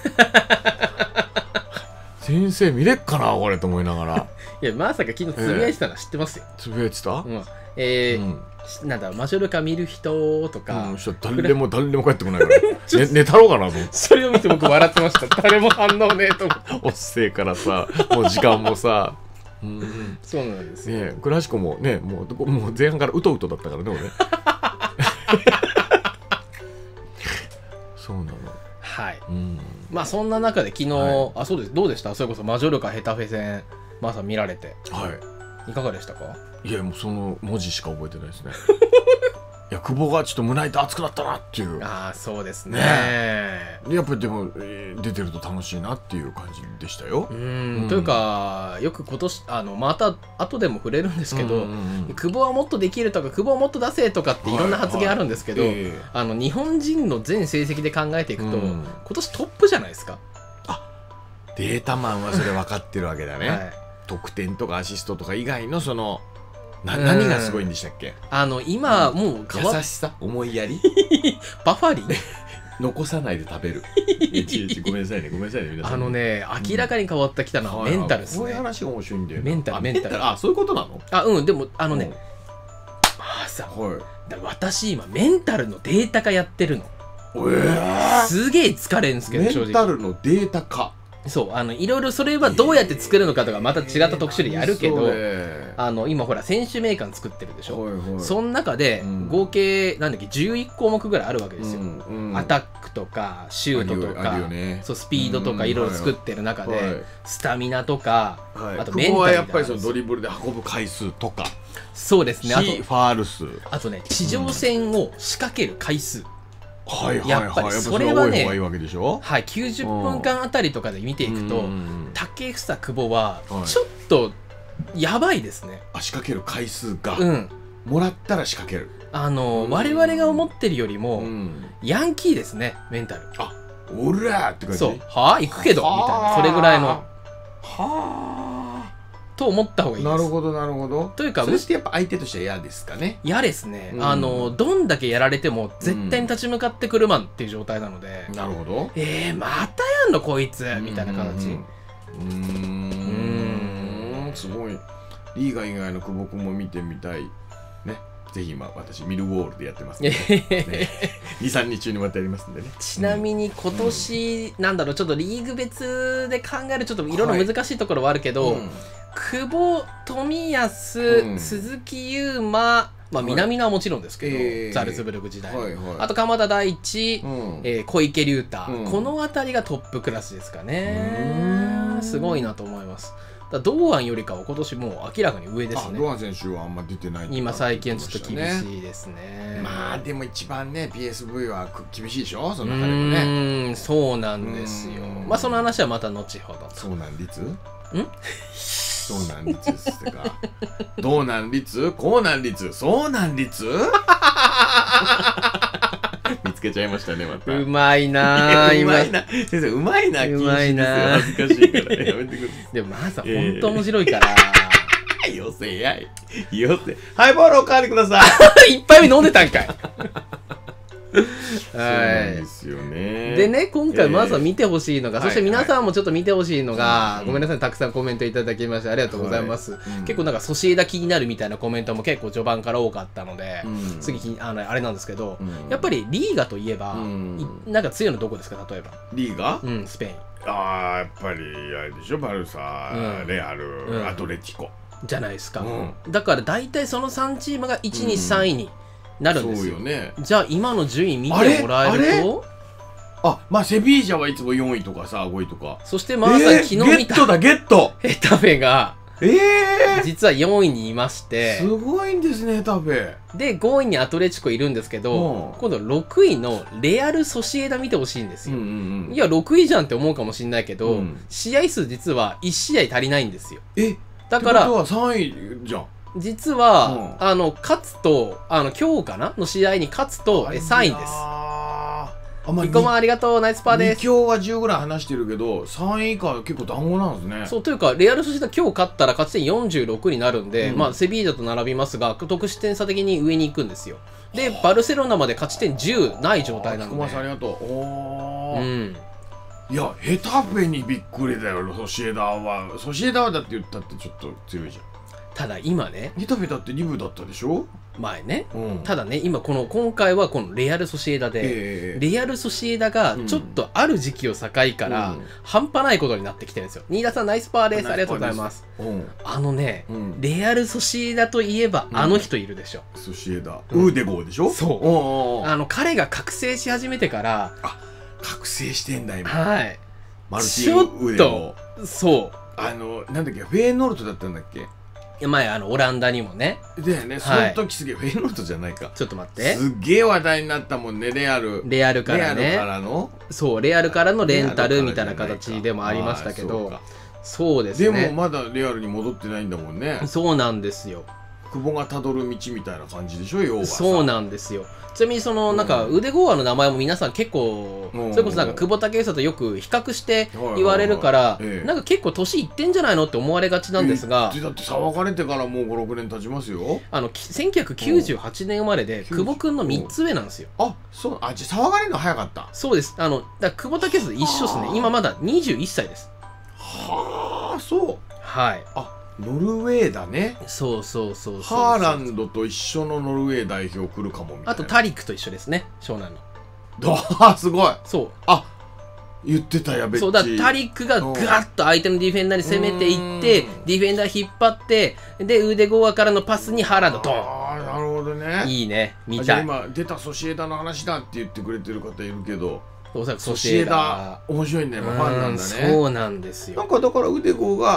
A: 先生見れっかなこれと思いながら。
B: いやまさか昨日つぶやいてたの知ってますよ。
A: つぶやいてた、うん、
B: えーうん、なんだマジョルカ見る人とか、
A: うん、誰でも誰でも帰ってこないからね、寝たろうかなと思って。
B: それを見て僕笑ってました。誰も反応ねえと思って。
A: おっせえからさ、もう時間もさ
B: うん、そうなんです
A: ね。クラシコもね、もうもう前半からうとうとだったからね、俺ね。そうなの。
B: はい。うん、まあそんな中で昨日、はい、あそうですどうでした？それこそマジョルカヘタフェ戦まさ見られて、
A: はい。
B: いかがでしたか？
A: いやもうその文字しか覚えてないですね。いや久保がちょっと胸板熱くなったなっていう。
B: ああそうですね。
A: ねやっぱりでも、えー、出てると楽しいなっていう感じでしたよ。
B: うん、うん、というかよく今年あのまた後でも触れるんですけど、うんうんうん、久保はもっとできるとか久保はもっと出せとかっていろんな発言あるんですけど、はいはいえー、あの日本人の全成績で考えていくと、うん、今年トップじゃないですか。
A: あデータマンはそれ分かってるわけだね。はい、得点とかアシストとか以外のそのな何がすごいんでしたっけ？
B: あの今、うん、もう
A: 優しさ思いやり
B: バファリン
A: 残さないで食べる。ごめんなさいねごめんなさいね皆さん。
B: あのね明らかに変わってきたのはメンタルですね。
A: こういう話が面白いんだよ。
B: メンタルメンタル。
A: あそういうことなの？
B: あうんでもあのねあさだ私今メンタルのデータ化やってるの。
A: えー、
B: すげえ疲れるんですけど
A: メンタルのデータ化。
B: そうあのいろいろそれはどうやって作るのかとかまた違った特集でやるけど、えー、あの今ほら選手名鑑作ってるでしょ。はいはい、その中で合計なんだっけじゅういち項目ぐらいあるわけですよ。うんうん、アタックとかシュートとか、ね、そうスピードとかいろいろ作ってる中で、はい、スタミナとか、はい、あとメンタル。ここは
A: やっぱりそのドリブルで運ぶ回数とか
B: そうですね。あと
A: ファール数
B: あとね地上戦を仕掛ける回数、うん
A: はいはいはい、やっぱりそれはね、
B: はい、きゅうじゅっぷんかんあたりとかで見ていくと竹房久保はちょっとやばいですね。
A: あ、仕掛ける回数が、
B: うん、
A: もらったら仕掛ける。
B: あの我々が思ってるよりも、うん、ヤンキーですね、メンタル。
A: あ、オラーって感じ。
B: そう、はあ行くけどみたいな、それぐらいの。はあと思った方がいいです。
A: なるほどなるほど。
B: というか、
A: それってやっぱ相手としては嫌ですかね。
B: 嫌ですね、うん、あのどんだけやられても絶対に立ち向かってくるマンっていう状態なので、
A: うん、なるほど。
B: えー、またやんのこいつみたいな形。う
A: ーん、すごい。リーガ以外の久保君も見てみたいね。ぜひ今私ミルウォールでやってますね。ねに、さんにち中にまたやりますんでね。
B: ちなみに今年、うん、なんだろう、ちょっとリーグ別で考えるちょっといろいろ難しいところはあるけど、はい、うん、久保、冨安、うん、鈴木優馬、まあ、南野はもちろんですけど、はい、ザルツブルク時代の、はいはい、あと鎌田大地、うん、えー、小池龍太、うん、この辺りがトップクラスですかね。すごいなと思います。だ堂安よりかは今年もう明らかに上ですね。
A: 堂安選手はあんま出てない、
B: 今最近ちょっと厳しいですね。
A: まあでも一番ね ピーエスブイ は厳しいでしょ、その中でもね。
B: うん、そうなんですよ。まあその話はまた後ほど。
A: そうなん率んそうなん率っつってか、どうなん率、こうなん率、そうなん率見つけちゃいましたね、また。
B: うまいなー、
A: うまいな。先生、うまいな、
B: うまいな。
A: 恥ずかしいから、やめてください。
B: でも、まずは本当面白いから。
A: よせやい。よせ。ハイボールおかわりください。
B: 一杯目飲んでたんかい。
A: そうなんですよね。
B: でね、今回まずは見てほしいのが、そして皆さんもちょっと見てほしいのが、ごめんなさい、たくさんコメントいただきましてありがとうございます。結構なんかソシエダ気になるみたいなコメントも結構序盤から多かったので、次あのあれなんですけど、やっぱりリーガといえば、なんか強いのどこですか、例えば。
A: リーガ？
B: うん、スペイン。
A: ああ、やっぱりあれでしょ、バルサ、レアル、アトレティコ。
B: じゃないですか。だから大体そのさんチームがいち、に、さんいになるんですよ。
A: そうよね。
B: じゃあ今の順位見てもらえると、
A: あ、まあセビージャはいつもよんいとかさ、ごいとか。
B: そしてまさに昨日見た
A: ゲットだゲット
B: ヘタフェが
A: ええ
B: 実はよんいにいまして、
A: すごいんですね、ヘタフェ
B: でごいにアトレチコいるんですけど、今度ろくいのレアル・ソシエダ見てほしいんですよ。いやろくいじゃんって思うかもしれないけど、試合数実はいち試合足りないんですよ。
A: え、
B: だから
A: ってことはさんいじゃん。
B: 実は、うん、あの勝つとあの今日かなの試合に勝つとえさんいです。あ、まあ、いっこもありがとう、ナイスパーです。
A: に強はじゅうぐらい離してるけどさんい以下は結構団子なんですね。
B: そうというかレアル・ソシエダ今日勝ったら勝ち点よんじゅうろくになるんで、うん、まあセビージャと並びますが得失点差的に上に行くんですよ。でバルセロナまで勝ち点じゅうない状態なので。
A: 福間さんありがとう。おー、うん、
B: い
A: やヘタフェにびっくりだよ。ソシエダはソシエダはだって言ったってちょっと強いじゃん。
B: ただ今ね、
A: ヘタフェだってに部だったでしょ
B: 前ね、うん、ただね今この今回はこのレアル・ソシエダで、えー、レアル・ソシエダがちょっとある時期を境から、うん、半端ないことになってきてるんですよ。新田さんナイスパーです、ありがとうございます。うん、あのね、うん、レアル・ソシエダといえばあの人いるでしょ、
A: ソシエダ、ウーデゴーでしょ。
B: そうあの彼が覚醒し始めてから、
A: あ、覚醒してんだ今。
B: はい、
A: マルティン・ウーデゴ
B: ー。そう
A: あのなんだっけ、フェーノルトだったんだっけ
B: 前、あのオランダにもね。
A: だよね、その時すげえ、フェイノルトじゃないか。
B: ちょっと待って。
A: すげえ話題になったもんね、レアル。
B: レアルからね。
A: レアルからの
B: そう、レアルからのレンタルみたいな形でもありましたけど、そうですね。
A: でもまだレアルに戻ってないんだもんね。
B: そうなんですよ。
A: 久保がたどる道みたいな感じでしょ、要は。
B: そうなんですよ。ちなみにそのなんか腕ゴアの名前も皆さん結構それこそなんか久保建英とよく比較して言われるからなんか結構年いってんじゃないのって思われがちなんですが、
A: だって騒がれてからもうごろくねん経ちますよ。
B: あのせんきゅうひゃくきゅうじゅうはちねん生まれで久保くんのみっつ上なんですよ。
A: あ、そう、あ、じゃあ騒がれるの早かった。
B: そうです。あのだ久保建英と一緒ですね。今まだにじゅういっさいです。
A: はあ、そう。
B: はい。
A: あ、ノルウェーだね。
B: そうそうそうそう。
A: ハーランドと一緒のノルウェー代表来るかもみたいな。
B: あとタリクと一緒ですね、湘南の。
A: あ、すごい。
B: そう。
A: あ、言ってたやべっち。
B: そうだ、タリクがガッと相手のディフェンダーに攻めていってディフェンダー引っ張ってで腕ゴアからのパスにハーランドドン。
A: ああ、なるほどね。
B: いいね、見たい。
A: じゃあ今出たソシエダの話だって言ってくれてる方いるけど、
B: おそらく
A: ソシエダ面白いんだよ、ファンなんだね。
B: そうなんですよ。
A: なんかだから腕ゴが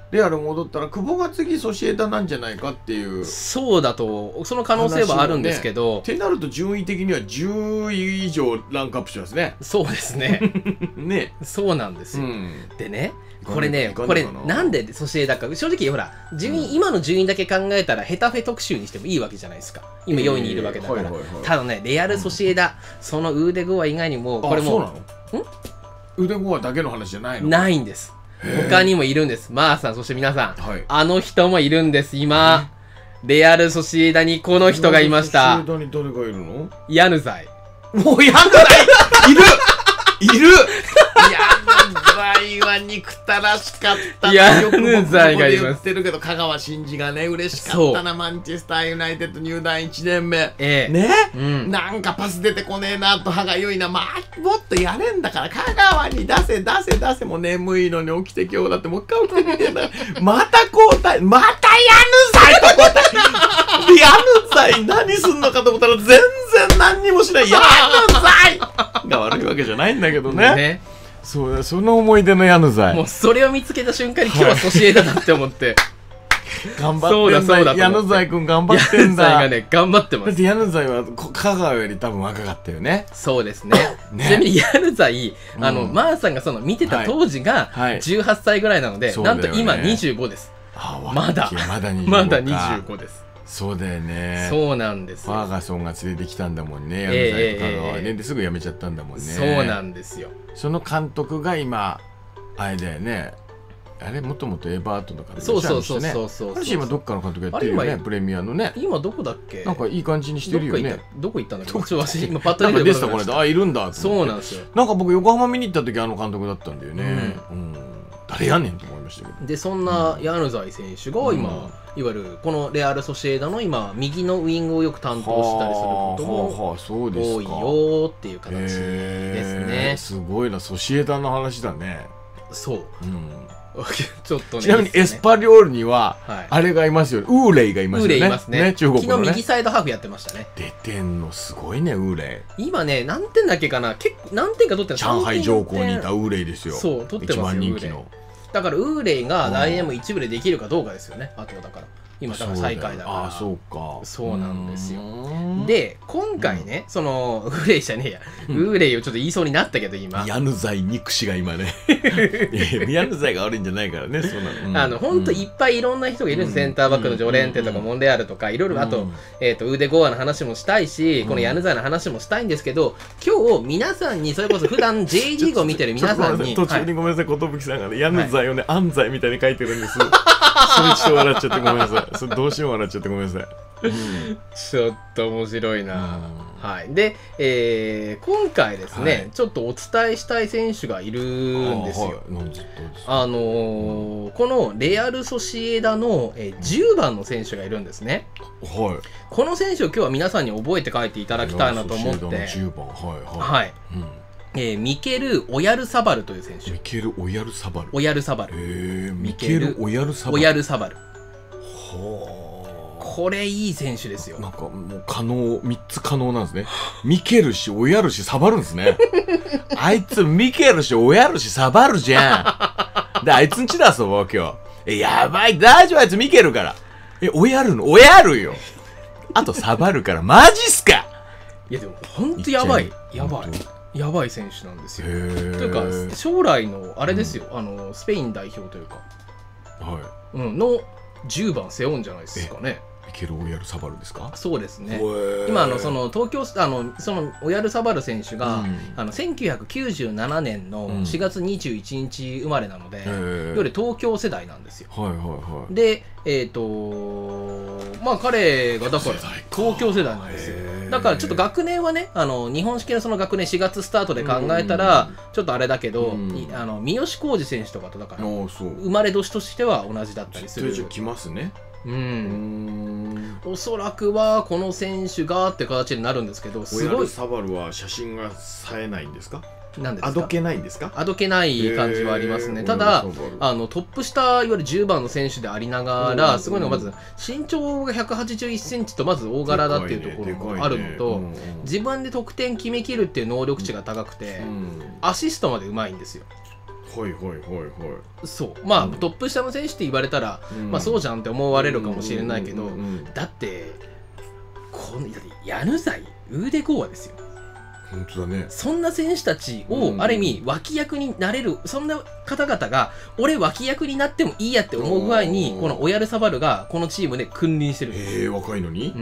A: レアル戻ったら久保が次ソシエダなんじゃないかっていう。
B: そうだとその可能性はあるんですけど、
A: ね、ってなると順位的にはじゅうい以上ランクアップしますね。
B: そうですね
A: ね、
B: そうなんですよ、うん、でねこれね、
A: こ
B: れなんでソシエダか、正直ほら順位、うん、今の順位だけ考えたらヘタフェ特集にしてもいいわけじゃないですか。今よいにいるわけだから、えーはいはいはい、ただねレアル・ソシエダ、うん、そのウーデゴア以外にもこれも
A: そうなの？んウーデゴアだけの話じゃないの？
B: ないんです。他にもいるんです。マーさん、そして皆さん、はい、あの人もいるんです。今レアル・ソシエダにこの人がいました。
A: ソシエダに誰がいるの？
B: ヤヌザイ。
A: もうヤヌザイいるいるヤヌザイは憎たらしかったな。
B: ヤヌザイがいます。
A: よく僕ここで言ってるけど、香川真司がね嬉しかったな。マンチェスターユナイテッド入団いちねんめ、ええ、ね、うん、なんかパス出てこねえなと歯がゆいな。まあもっとやれんだから香川に出せ出せ出せ。もう眠いのに起きて今日だってもう一回起きてみてんだからまた交代、またヤヌザイと交代ヤヌザイ何すんのかと思ったら全然何にもしない。ヤヌザイが悪いわけじゃないんだけどね。ね、そうだ、その思い出のヤヌザイ。
B: もうそれを見つけた瞬間に今日はソシエダだって思って
A: 頑張ってんだ。そうだヤヌザイ君頑張ってんだ。
B: ヤヌザイがね頑張ってます。
A: だってヤヌザイは香川より多分若かったよね。
B: そうですね。ね、ちなみにヤヌザイ、あの、うん、マーさんがその見てた当時がじゅうはっさいぐらいなので、はいはい、なんと今にじゅうごです。あ、まだ
A: まだにじゅうご
B: まだにじゅうごです。
A: そうだよね。
B: そうなんですよ。
A: ファーガソンが連れてきたんだもんね、ヤヌザイと香川はね。ですぐ辞めちゃったんだもんね。
B: そうなんですよ。
A: その監督が今あれだよね。あれもともとエバートンの監督。
B: そうそうそうそうそう。
A: 私今どっかの監督やってるよね、プレミアのね。
B: 今どこだっけ？
A: なんかいい感じにしてるよね。
B: どこ行ったんだっけ？ちょっと私今パッと
A: 出てこない。あ、いるんだ。
B: そうなんですよ。
A: なんか僕横浜見に行った時あの監督だったんだよね。うん。誰やねんと思いましたけど。
B: でそんなヤヌザイ選手が今いわゆるこのレアル・ソシエダの今右のウイングをよく担当したりすることも多いよっていう形ですね。
A: すごいな、ソシエダの話だね。
B: そう。ちょっとね。
A: ちなみにエスパリオールにはあれがいますよね。ウーレイがいますよね。
B: ウーレイいますね。
A: 中国のね。
B: 昨日右サイドハーフやってましたね。
A: 出てんのすごいね、ウーレ
B: イ。今ね何点だっけかな。結構何点か取ってる。
A: 上海上空にいたウーレイですよ。
B: そう取ってますよ。人気の。だからウーレイが来年も一部でできるかどうかですよね。あとだから今だから最下位だから。
A: ああそうか。
B: そうなんですよ。で今回ね、そのウーレイじゃねえや、ウーレイをちょっと言いそうになったけど今
A: ヤヌザイ憎しが今ねヤヌザイが悪いんじゃないからね。そうなの。
B: あの本当いっぱいいろんな人がいるんです。センターバックのジョレンテとかモンレアルとかいろいろ、あとえっとウーデゴアの話もしたいし、このヤヌザイの話もしたいんですけど、今日皆さんにそれこそ普段 ジェイ リーグを見てる皆さんに
A: 途中にごめんなさい、寿さんがねヤヌザイをね安西みたいに書いてるんです。それちょっと笑っちゃってごめんなさい。それどうしよう笑っちゃってごめんなさい。うん、
B: ちょっと面白いな。はい。で、えー、今回ですね、はい、ちょっとお伝えしたい選手がいるんですよ。あ、はい、あのーうん、このレアル・ソシエダの、えー、じゅうばんの選手がいるんですね。はい。この選手を今日は皆さんに覚えて帰っていただきたいなと思って。
A: じゅうばん、はいはい。
B: はい。うん、えー、ミケル・オヤルサバルという選手。
A: ミケル・オヤルサバル。
B: オヤルサバル。
A: へー、ミケル・オヤルサバル。
B: オヤルサバル。
A: はあ。
B: これいい選手ですよ。
A: なんかもう可能、みっつ可能なんですね。ミケルし、オヤルし、サバるんですね。あいつミケルし、オヤルし、サバるじゃん。で、あいつんちだぞ、今日。え、やばい、大丈夫、あいつミケルから。え、オヤルの、オヤルよ。あとサバるから、マジっすか。
B: いやでも、ほんとやばい。やばい。やばい選手なんですよ。というか、将来の、あれですよ、うん、あの、スペイン代表というか。はい。うん、のじゅうばん背負うんじゃないですかね。
A: ミケル・オヤルサバルですか？
B: そうですね。今あのその東京あのそのオヤルサバル選手が、うん、あのせんきゅうひゃくきゅうじゅうななねんのしがつにじゅういちにち生まれなので、うん、より東京世代なんですよ。はいはいはい。で、えっとまあ彼がだから東京世代なんですよ。だからちょっと学年はね、あの日本式のその学年しがつスタートで考えたらちょっとあれだけど、うん、あの三好浩二選手とかとだから生まれ年としては同じだったりする。
A: きますね。
B: うん、おそらくはこの選手がって形になるんですけど、
A: すごいサバルは写真が冴えないんですか？なんですか？あどけないんですか？
B: あどけない感じはありますね。ただあのトップ下いわゆるじゅうばんの選手でありながら、すごいのがまず身長がひゃくはちじゅういっセンチとまず大柄だっていうところがあるのと、自分で得点決めきるっていう能力値が高くて、アシストまでうまいんですよ。
A: はいはいはいはい。
B: そうまあ、うん、トップ下の選手って言われたら、うん、まあそうじゃんって思われるかもしれないけど、だってこのヤヌザイウーデゴーアですよ。
A: 本当だね。
B: そんな選手たちをある意味脇役になれる、そんな方々が俺脇役になってもいいやって思う具合にこのオヤルサバルがこのチームで君臨してる。
A: へえ、若いのに。
B: うん、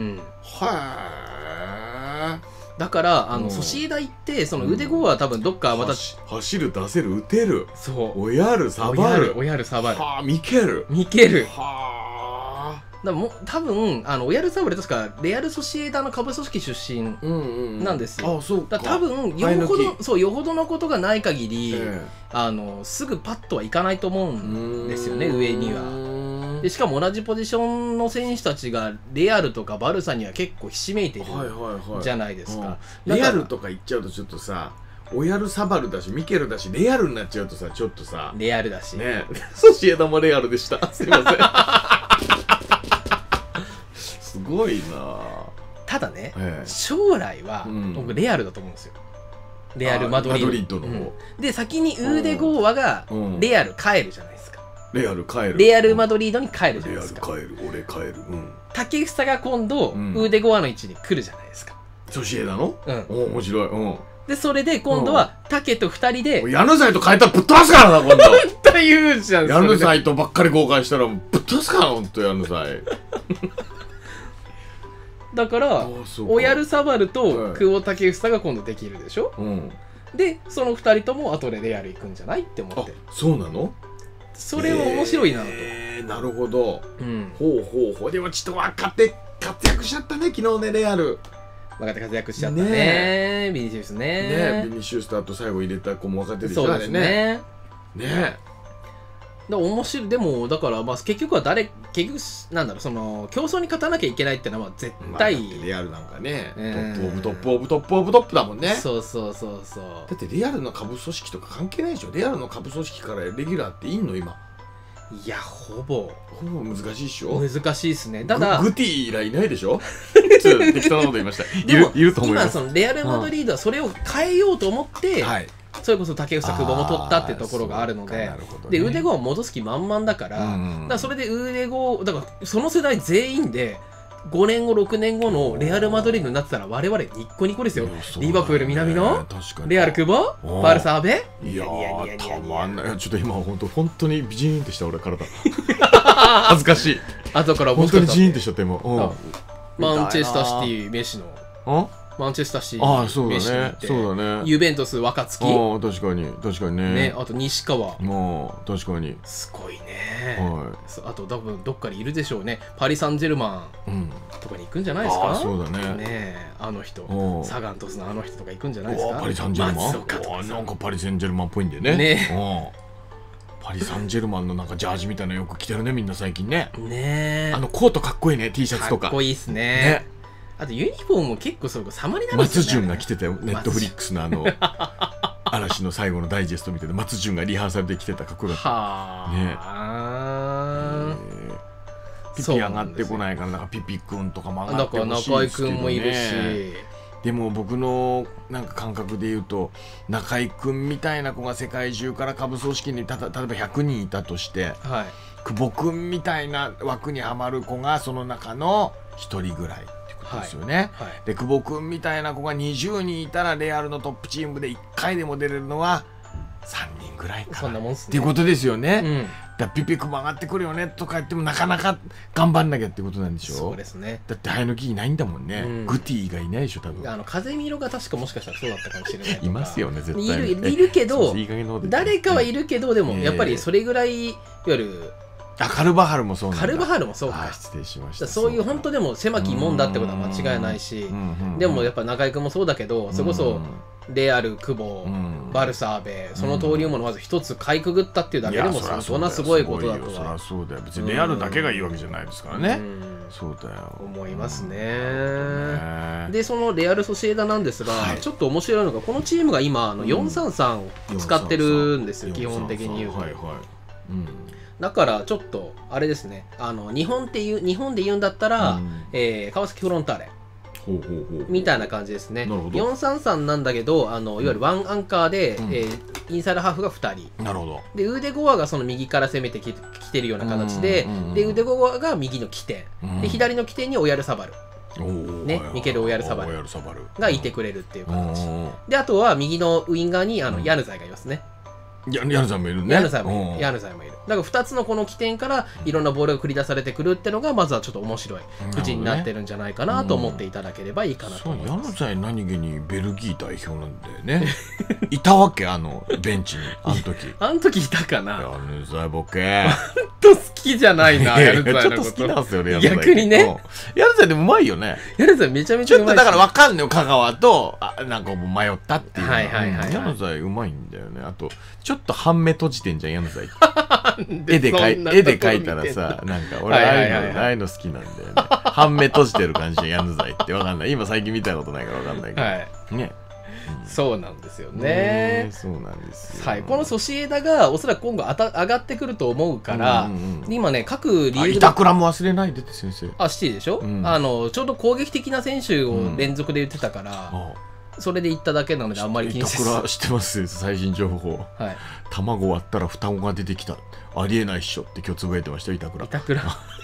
A: は
B: え。だからあのソシエダ行ってその腕ゴーは多分どっかまた
A: 走る、出せる、打てる。
B: そう。
A: オヤルサバル。
B: オヤルサバル。
A: はあ、ミケル。
B: ミケル。
A: はあ。
B: だも多分あのオヤルサバル確かレアルソシエダの下部組織出身なんですよ。
A: あ、そうか。
B: だ多分よほどそうよほどのことがない限り、えー、あのすぐパッとはいかないと思うんですよね、上には。でしかも同じポジションの選手たちがレアルとかバルサには結構ひしめいてるじゃないですか。
A: レアルとか行っちゃうとちょっとさ、オヤルサバルだしミケルだしレアルになっちゃうとさ、ちょっとさ、
B: レアルだし
A: ね。ソシエダもレアルでした。すいません。すごいな。
B: ただね、ええ、将来は、うん、僕レアルだと思うんですよ。レアルマドリードの方、うん、で先にウーデゴーワがレアル帰るじゃないですか。
A: レアル帰る。
B: レアルマドリードに帰るじゃないですか。
A: レアル帰る、俺帰る。うん。
B: 竹房が今度、うん、ウーデゴアの位置に来るじゃないですか。
A: ソシエダの？うん。お、面白い。うん。
B: で、それで今度は、竹と二人で。
A: ヤヌザイと変えたらぶっ飛ばすからな、今度。
B: 本当言うじゃん。
A: ヤヌザイとばっかり交換したらぶっ飛ばすから、ほんとヤヌザイ。
B: だから、オヤルサバルと久保建英が今度できるでしょ。うん。で、その二人とも後でレアル行くんじゃないって思って。
A: あ、そうなの？
B: それは面白いなと。
A: えー、なるほど。うん。ほうほうほう。でもちょっと若手活躍しちゃったね、昨日ね、レアル。
B: 若手活躍しちゃったね。ビニシウスね。
A: ね、ビニシウスとあと最後入れた子も若手でしょ。
B: そうですね。
A: ね。
B: だ面白い。でもだからまあ結局は誰結局なんだろう、その競争に勝たなきゃいけないってのは絶対、ま
A: あ、レアルなんかね、トップオブトップオブトップオブトップだもんね。
B: そうそうそうそう。
A: だってレアルの下部組織とか関係ないでしょ。レアルの下部組織からレギュラーっていんの今。
B: いや、ほぼ
A: ほぼ難しいっしょ。
B: 難しいですね。ただ
A: グティ以来いないでしょ。ちょっと適当なこと言いました。いるいると思います。
B: 今そのレアルマドリードはそれを変えようと思って、はい、それこそ竹房久保も取ったってところがあるので、ね、でウーデゴーを戻す気満々だから、うん、だからそれでウーデゴーだからその世代全員でごねんごろくねんごのレアルマドリードになってたら我々ニッコニコですよ。リバプール南のレアル久保バルサアベ。
A: いやーたまんない。ちょっと今本当本当にビジーンってした俺体。恥ずかしい。
B: 後から
A: 本当にジーンってしちゃっても。
B: マンチェスターシティメッシの。マンチェスターシテ
A: ィ、ああそうだね、そうだね。
B: ユベントス若月、
A: ああ確かに確かにね。
B: ね、あと西川、
A: もう確かに
B: すごいね。はい。あと多分どっかにいるでしょうね。パリサンジェルマンとかに行くんじゃないですか。
A: ああそうだね。
B: ね、あの人、サガン鳥栖のあの人とか行くんじゃないですか。
A: パリサンジェルマン。なんかパリサンジェルマンっぽいんだよね。ね。パリ・サンジェルマンのなんかジャージみたいなのよく着てるね、みんな最近ね。
B: ね、
A: あのコートかっこいいね、 T シャツとか
B: かっこいいっすね。あとユニフォームも結構そこ様になるんですよね。
A: 松潤が着てたよ、ネットフリックスのあの嵐の最後のダイジェストみたいな松潤がリハーサルで着てたかっこよかった。はあ、ね、ピピ上がってこないからなんかピピ君とかも上がってほしいですけどね。
B: 中井君もいるし、
A: でも僕のなんか感覚で言うと中井君みたいな子が世界中から下部組織にた例えばひゃくにんいたとして、はい、久保君みたいな枠にはまる子がその中のひとりぐらいってことですよね。はいはい、で久保君みたいな子がにじゅうにんいたらレアルのトップチームでいっかいでも出れるのはさんにんぐらいかな、そんなもんっすね、っていうことですよね。うん、だピピ君も上がってくるよねとか言ってもなかなか頑張んなきゃってことなんでしょ。
B: そうですね。
A: だって生え抜きいないんだもんね。うん、グティがいないでしょ多分。
B: あの風見色が確かもしかしたらそうだったかもしれないとか
A: いますよね絶対に。
B: いるいるけど誰かはいるけどでもやっぱりそれぐらいいわゆる
A: あカルバハルもそうなんだ。
B: カルバハルもそうか。
A: 失礼しました。
B: そういう本当でも狭きもんだってことは間違いないし、でもやっぱ中井君もそうだけど、それこそレアル久保、バルサアベ、その登竜門のまず一つかいくぐったっていうだけでも相当なすごいことだとは。
A: そりゃそうだよ。別にレアルだけがいいわけじゃないですからね。そうだよ。
B: 思いますね。でそのレアルソシエダなんですが、ちょっと面白いのがこのチームが今のよんさんさんを使ってるんですよ、基本的に言うと。だからちょっとあれですね、あの日本っていう日本で言うんだったら、うん、えー、川崎フロンターレみたいな感じですね。
A: なるほど。
B: よんさんさんなんだけど、あのいわゆるワンアンカーで、うん、えー、インサイドハーフがふたり。
A: なるほど。
B: で、ウーデゴアがその右から攻めてきてるような形で、で、ウーデゴアが右の起点。で、左の起点にオヤルサバル。ね、ミケル・オヤルサバルがいてくれるっていう形。で、あとは右のウインガーにあのヤヌザイがいますね。
A: ヤヌザイもいるね。
B: ヤヌザイもいる。ヤヌザイもいる。だからふたつのこの起点からいろんなボールが繰り出されてくるっていうのがまずはちょっと面白い布陣になってるんじゃないかなと思っていただければいいかなと思います。
A: ヤヌザイ何気にベルギー代表なんだよね。いたわけあのベンチにあの時。
B: あの時いたかな。
A: ヤヌザイボケ。
B: ほんと好きじゃないな。ヤヌザイのこと。
A: ちょっと好きなんですよね。
B: 逆にね。
A: ヤヌザイでもうまいよね。
B: ヤヌザイめちゃめちゃうまい。
A: ちょっとだからわかんないよ香川とあなんか迷ったっていう。
B: はいはいはい。
A: ヤヌザイうまいんだよね。あとちょっと半目閉じてんじゃんヤヌザイ。絵で描い絵で描いたらさなんか俺ああいうのああいうの好きなんだよね。半目閉じてる感じでヤヌザイってわかんない。今最近見たことないからわかんないけど。はい、ね。
B: そうなんですよね。
A: そうなんですよ。
B: はい、このソシエダがおそらく今後あた上がってくると思うから、うんうん、今ね各リーグで
A: 板倉も忘れないでって先生。
B: あシティでしょ、うん、あのちょうど攻撃的な選手を連続で言ってたから、うん、それで言っただけなのであんまり気にせず。
A: 板倉知ってます最新情報。はい。卵割ったら双子が出てきた。ありえないっしょって今日つぶやいてましたよ板倉。
B: 板倉。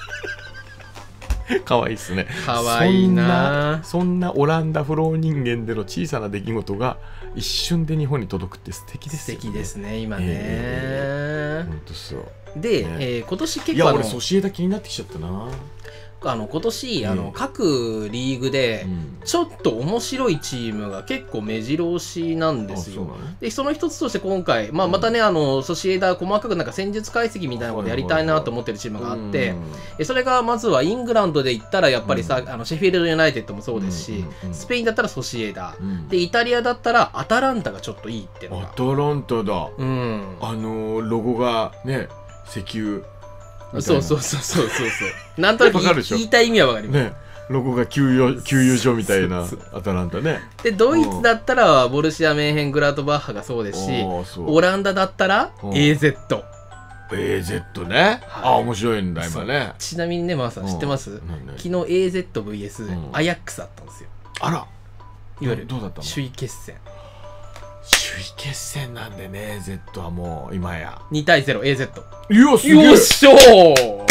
A: かわいいっすね。
B: かわいいな。
A: そんなオランダフロー人間での小さな出来事が一瞬で日本に届くって素敵ですよね。
B: 素敵ですね今ね。
A: 本当そう。
B: で、ねえー、今年結構
A: いや俺ソシエダ気になってきちゃったな。
B: あの今年、うん、あの各リーグでちょっと面白いチームが結構目白押しなんですよ。うん、そでその一つとして今回、まあ、またね、うん、あのソシエダ細かくなんか戦術解析みたいなことやりたいなと思ってるチームがあって、うん、それがまずはイングランドで言ったらやっぱりさ、うん、あのシェフィールドユナイテッドもそうですし、うん、スペインだったらソシエダ、うん、でイタリアだったらアタランタがちょっといいっていうのが。
A: アタランタだ、うん、あのロゴがね石油
B: そうそうそうそうそうそうなんとなく言いたい意味はわかります、ね、
A: ロゴが給油給油所みたいなアタランタね。
B: でドイツだったらボルシア・メンヘングラートバッハがそうですし、オランダだったら エーゼット。
A: エーゼット ね、はい、あ面白いんだ今ね。
B: ちなみにねマーさん知ってます？昨日 エーゼットブイエス アヤックスだったんですよ。
A: あら
B: いわゆる
A: どうだったの？
B: 首位決戦。
A: 首位決戦なんでね エーゼット はもう今や
B: にたいゼロ エーゼット。
A: いやすげえ
B: よっしょー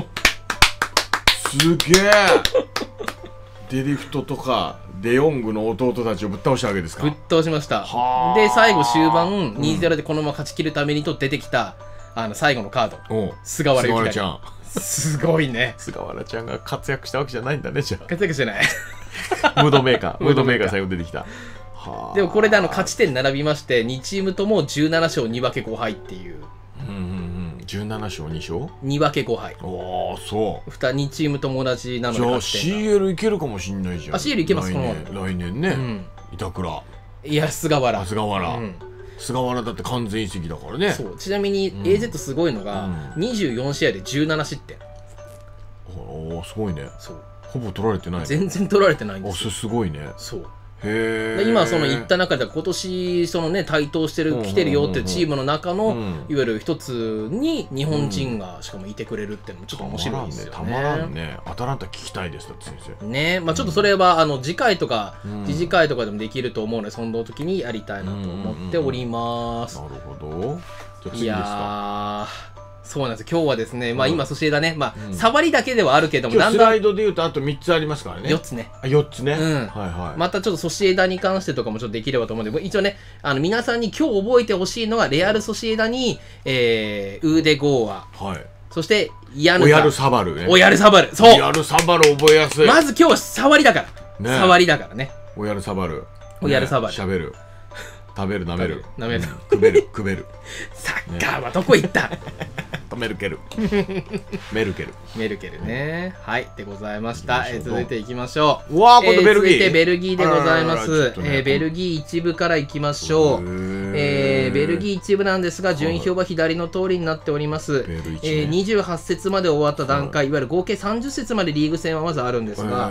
A: すげえデリフトとかデヨングの弟たちをぶっ倒したわけですか？
B: ぶっ倒しました。で最後終盤 にたいゼロ でこのまま勝ち切るためにと出てきたあの最後のカード菅原由紀ちゃんすごいね。
A: 菅原ちゃんが活躍したわけじゃないんだね。じゃあ
B: 活躍してない
A: ムードメーカームードメーカー最後出てきた。
B: でもこれであの勝ち点並びましてにチームともじゅうなな勝に分けご敗っていう。
A: うんうんうん。じゅうなな勝に勝
B: に分けご敗。
A: おおそう。
B: にチームとも同じなので
A: じゃあ シーエル いけるかもしんないじゃん。
B: あ シーエル いけます。
A: 来年来年ね、うん、板倉
B: いや菅原
A: 菅原、うん、菅原だって完全移籍だからね。
B: そうちなみに エーゼット すごいのが、うん、にじゅうよん試合でじゅうなな失点。
A: おおすごいね。
B: そう
A: ほぼ取られてない。
B: 全然取られてないんですよ。
A: あそれすごいね。
B: そう
A: へ
B: 今その言った中で今年そのね台頭してる来てるよってチームの中の、うん、いわゆる一つに日本人がしかもいてくれるっていうのもちょっと面白いですよね。
A: たまらんね。アタランタ聞きたいですだって先生
B: ね。まあちょっとそれは、うん、あの次回とか、うん、次次回とかでもできると思うのでその時にやりたいなと思っております。
A: なるほど。じゃあ次ですか。
B: いやそうなんです。今日はですね、まあ今ソシエダね、まあ触りだけではあるけども、
A: だんだんスライドで言うとあとみっつありますからね。
B: よっつね。
A: あよっつね。
B: うん。はいはい。またちょっとソシエダに関してとかもちょっとできればと思うんで、一応ね、あの皆さんに今日覚えてほしいのがレアルソシエダに、えー、ウーデゴーア。はい。そしてヤヌザ。
A: オヤルサバルね。
B: オヤルサバル。そう。
A: オヤルサバル覚えやすい。
B: まず今日は触りだから。ね。触りだからね。
A: オヤルサバル。
B: オヤルサバル。
A: 喋る。食べる舐める
B: 舐める
A: くべるくべる。
B: サッカーはどこ行った
A: メルケルメルケル
B: メルケルね。はいでございました。え続いていきましょう。
A: うわー今度ベルギー。
B: 続いてベルギーでございます。えベルギー一部からいきましょう。えベルギー一部なんですが順位表は左の通りになっております。えにじゅうはち節まで終わった段階、いわゆる合計さんじゅっ節までリーグ戦はまずあるんですが、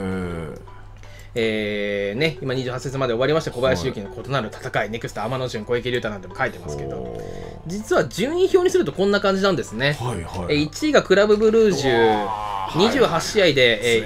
B: えーね、今にじゅうはち節まで終わりまして小林幸の異なる戦い、ネクスト天野潤小池龍太なんても書いてますけど、実は順位表にするとこんな感じなんですね。はいはい、いちいがクラブブルージュにじゅうはち試合で、えー、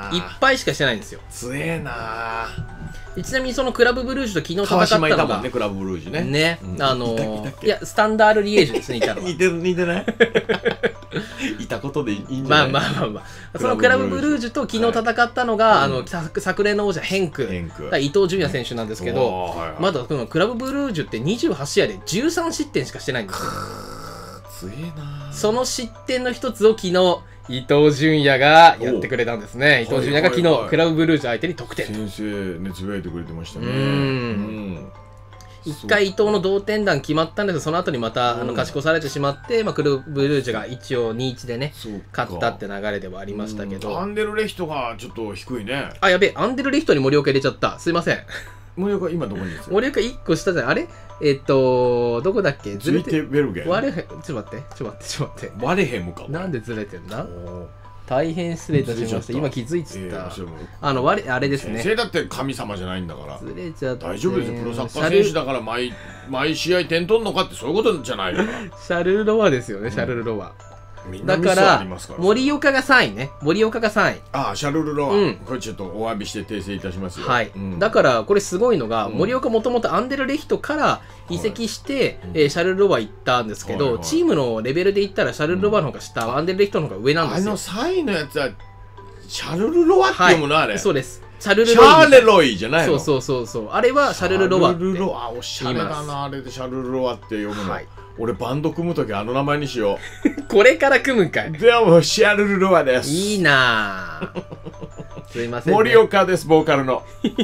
B: いっぱいしかしてないんですよ。
A: 強えな。
B: ちなみにそのクラブブルージュと昨日戦
A: 川
B: ったのが
A: 島いたもんね、クラブブルージュね。
B: ね、
A: うん
B: あの
A: いたいたっ
B: ー、
A: け
B: いやスタンダールリエージュですね、いたのは。
A: 似てる似てないいたことでいいんじゃない。
B: まあまあまあまあ、そのクラブブルージュと昨日戦ったのが、はい、あの昨昨年の王者ヘンク、ヘンク伊東純也選手なんですけど、はいはい、まだこのクラブブルージュってにじゅうはち試合でじゅうさん失点しかしてないんですよ。
A: 強えな。そ
B: の失点の一つを昨日伊東純也がやってくれたんですね。伊東純也が昨日、はいはいはい、クラブブルージュ相手に得点。
A: 先生ねつぶやいてくれてましたね。
B: うん一回伊藤の同点弾決まったんですが、その後にまた、うん、あの勝ち越されてしまって、まあ、クラブブルージュが一応 にたいいち でね勝ったって流れではありましたけど、
A: アンデルレヒトがちょっと低いね。
B: あ、やべえ、アンデルレヒトに森岡入れちゃった。すいません。
A: 森岡今どこにいるんですか。
B: 森岡いっこ下じゃない、あれえっとどこだっけ。
A: ずれてベルゲン。
B: 割れへん、ちょっと待ってちょっと待ってちょっと待って
A: 割れへんもか。
B: なんでずれてんだ。大変失礼いたしました。今気づいてた、えー、あの割れあれですね。
A: 先生だって神様じゃないんだから
B: ずれちゃって
A: 大丈夫ですよ。プロサッカー選手だから毎毎試合点取んのかってそういうことじゃないから。シ
B: ャルル・ロワですよね、シャルル・ロワ。だから森岡がさんいね。森岡がさんい。
A: ああ、シャルル・ロワ、うん、これちょっとお詫びして訂正いたしますよ。
B: はい、うん、だからこれすごいのが、うん、森岡もともとアンデルレヒトから移籍して、はい、えー、シャルル・ロワ行ったんですけど、はいはい、チームのレベルで言ったらシャルル・ロワの方が下、うん、アンデルレヒトの方が上なんですよ。
A: あのさんいのやつはシャルル・ロワって読むの、はい、あれ。
B: そうです。シャルル・
A: ロイ。シャーレロイじゃないの。
B: そうそうそうそう。あれはシャルル・ロワって。
A: シャルル・ロワ、おしゃれだな、あれでシャルル・ロワって読むの。はい、俺バンド組むときあの名前にしよ
B: う。これから組むんかい。
A: でもシャルル・ロワです。
B: いいなぁ。すいません、
A: ね。森岡です、ボーカルの。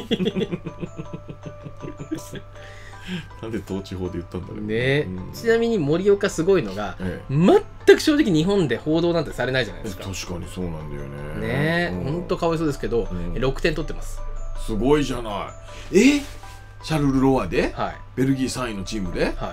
A: なんで統治法で言ったんだろう
B: ね、うん、ちなみに森岡すごいのが、ええ、全く正直日本で報道なんてされないじゃないですか。
A: 確かにそうなんだよね。
B: ねえ、うん、ほんとかわいそうですけど、うん、ろくてん取ってます。
A: すごいじゃない。えシャルル・ロワで、はい、ベルギーさんいのチームで、はい、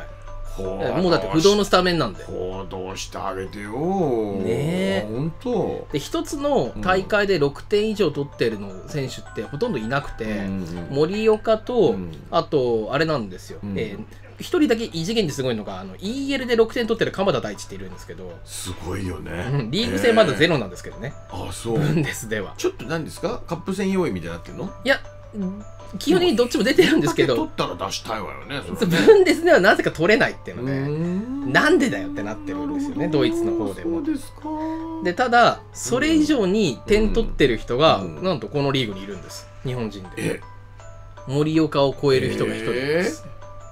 B: もうだって不動のスタメンなんで
A: 報道してあげてよ。ね
B: え、
A: 本当
B: で一つの大会でろくてん以上取ってるの選手ってほとんどいなくて、うん、森岡と、うん、あとあれなんですよ、うん、えー、一人だけ異次元ですごいのがあの イーエル でろくてん取ってる鎌田大地っているんですけど、
A: すごいよね、
B: うん、リーグ戦まだゼロなんですけどね。
A: ああ、そう。
B: ブンデスでは
A: ちょっと何ですか、カップ戦用意みたいになってるの。
B: いや基本的にどっちも出てるんですけど、
A: 取ったら出したいわよね。
B: ブンデスではなぜか取れないっていうので、なんでだよってなってるんですよね、ドイツの方でも。
A: そうですか。
B: でただそれ以上に点取ってる人が、うん、なんとこのリーグにいるんです、日本人で。森岡を超える人が一人います。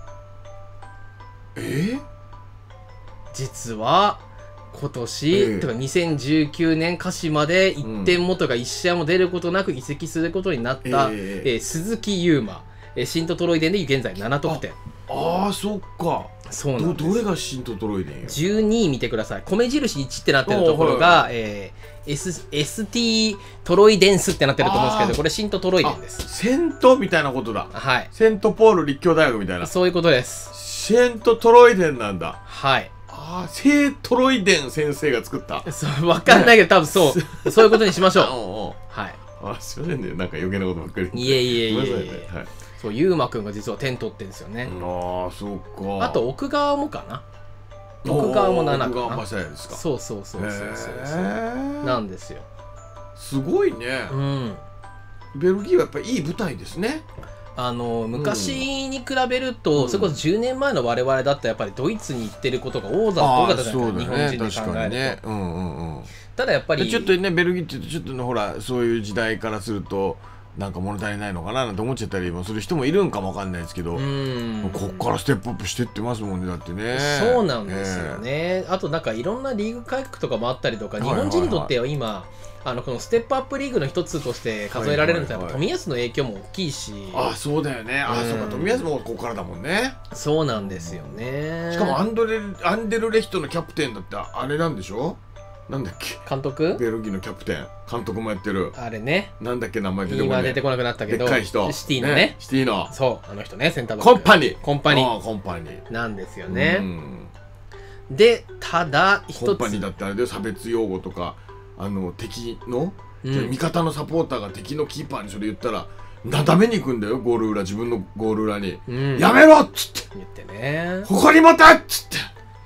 A: えー、えー、
B: 実は今年、えー、とかにせんじゅうきゅうねん鹿島でいってんもとかいち試合も出ることなく移籍することになった、えーえー、鈴木優馬、えー、シントトロイデンで現在なな得点。
A: ああ、そっか。
B: そうなんです。
A: ど, どれがシントトロイデンよ。
B: じゅうにい見てください。米印いちってなってるところが、はいはい、えー、S、エスティー トロイデンスってなってると思うんですけど、これシントトロイデンです。
A: セントみたいなことだ。
B: はい。
A: セントポール立教大学みたいな。
B: そういうことです。
A: セントトロイデンなんだ。
B: はい。
A: ああ、聖トロイデン先生が作った。
B: そう、わかんないけど、多分そう、そういうことにしましょう。おうおう、はい。
A: あ、すいませんね、なんか余計なことばっかり。
B: いえいえいえいえ。はい。そう、ゆうまくんが実は点取ってんですよね。
A: ああ、そうか。
B: あと奥川もかな。奥川もななかな。
A: 奥川雅也ですか。
B: そうそうそうそうそう。なんですよ。
A: すごいね。うん。ベルギーはやっぱりいい舞台ですね。
B: あの昔に比べると、うん、それこそじゅうねんまえの我々だったらやっぱりドイツに行ってることが多かったじゃないですか、日本人に考えると、ね、うんうんうん、ただやっぱり
A: ちょっとね、ベルギーって言うとちょっと、ね、ほらそういう時代からするとなんか物足りないのかななんて思っちゃったりもする人もいるんかもわかんないですけど、うんこっからステップアップしてってますもんね。だってね。
B: そうなんですよね、えー、あとなんかいろんなリーグ改革とかもあったりとか、日本人にとっては今、はいはいはい、あのこのステップアップリーグの一つとして数えられるのはやっぱ冨安の影響も大きいし、
A: あ、そうだよね。あ、そうか、冨安もここからだもんね。
B: そうなんですよね。
A: しかもアンドレアンデルレヒトのキャプテンだってあれなんでしょ。なんだっけ、
B: 監督、
A: ベルギーのキャプテン監督もやってる
B: あれね、
A: なんだっけ、名前出てこない、
B: 今出てこなくなったけど、
A: でっかい人、
B: シティのね、
A: ね、シティの、
B: そうあの人ね、センターバック、
A: コンパニー
B: コンパニー
A: コンパニー
B: なんですよね。でただ一つ、
A: コンパニーだってあれで差別用語とか、あの敵の、うん、味方のサポーターが敵のキーパーにそれ言ったらなだめに行くんだよ、ゴール裏、自分のゴール裏に、うん、やめろっつって
B: 言ってね、
A: 誇り持てっつって、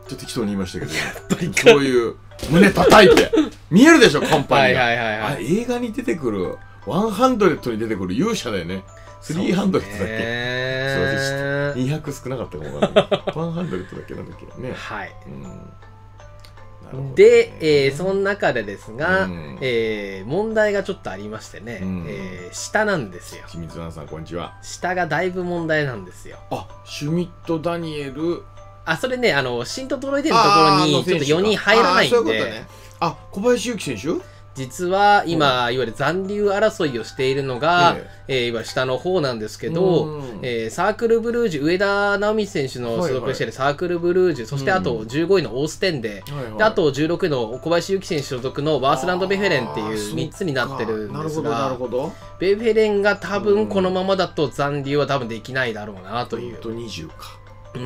A: ちょっと適当に言いましたけど、そういう胸叩いて見えるでしょコンパニーが。はいはいはいはい。あ、映画に出てくるワンハンドレットに出てくる勇者だよね。スリーハンドレットだっけ。すいません、にひゃく少なかったかもわかんない。ワンハンドレットだっけなんだっけね。
B: はい。で、えー、その中でですが、うん、えー、問題がちょっとありましてね、うん、えー、下なんですよ。
A: 清水アナさんこんにちは。
B: 下がだいぶ問題なんですよ。
A: あ、シュミット・ダニエル。
B: あ、それね、あのシント・トロイデンのところにちょっとよにん入らないんで。あ、そういうことね。
A: あ、小林勇輝選手
B: 実は今、うん、いわゆる残留争いをしているのが、えー、えー、いわゆる下の方なんですけど、えー、サークルブルージュ、上田直道選手の所属しているサークルブルージュ、はいはい、そしてあとじゅうごいのオーステンデ、うん、であとじゅうろくいの小林幸選手所属のワースランド・ベフェレンっていうみっつになってるんですが、ベフェレンが多分このままだと残留は多分できないだろうなという。
A: うん、にじゅうか。
B: うん。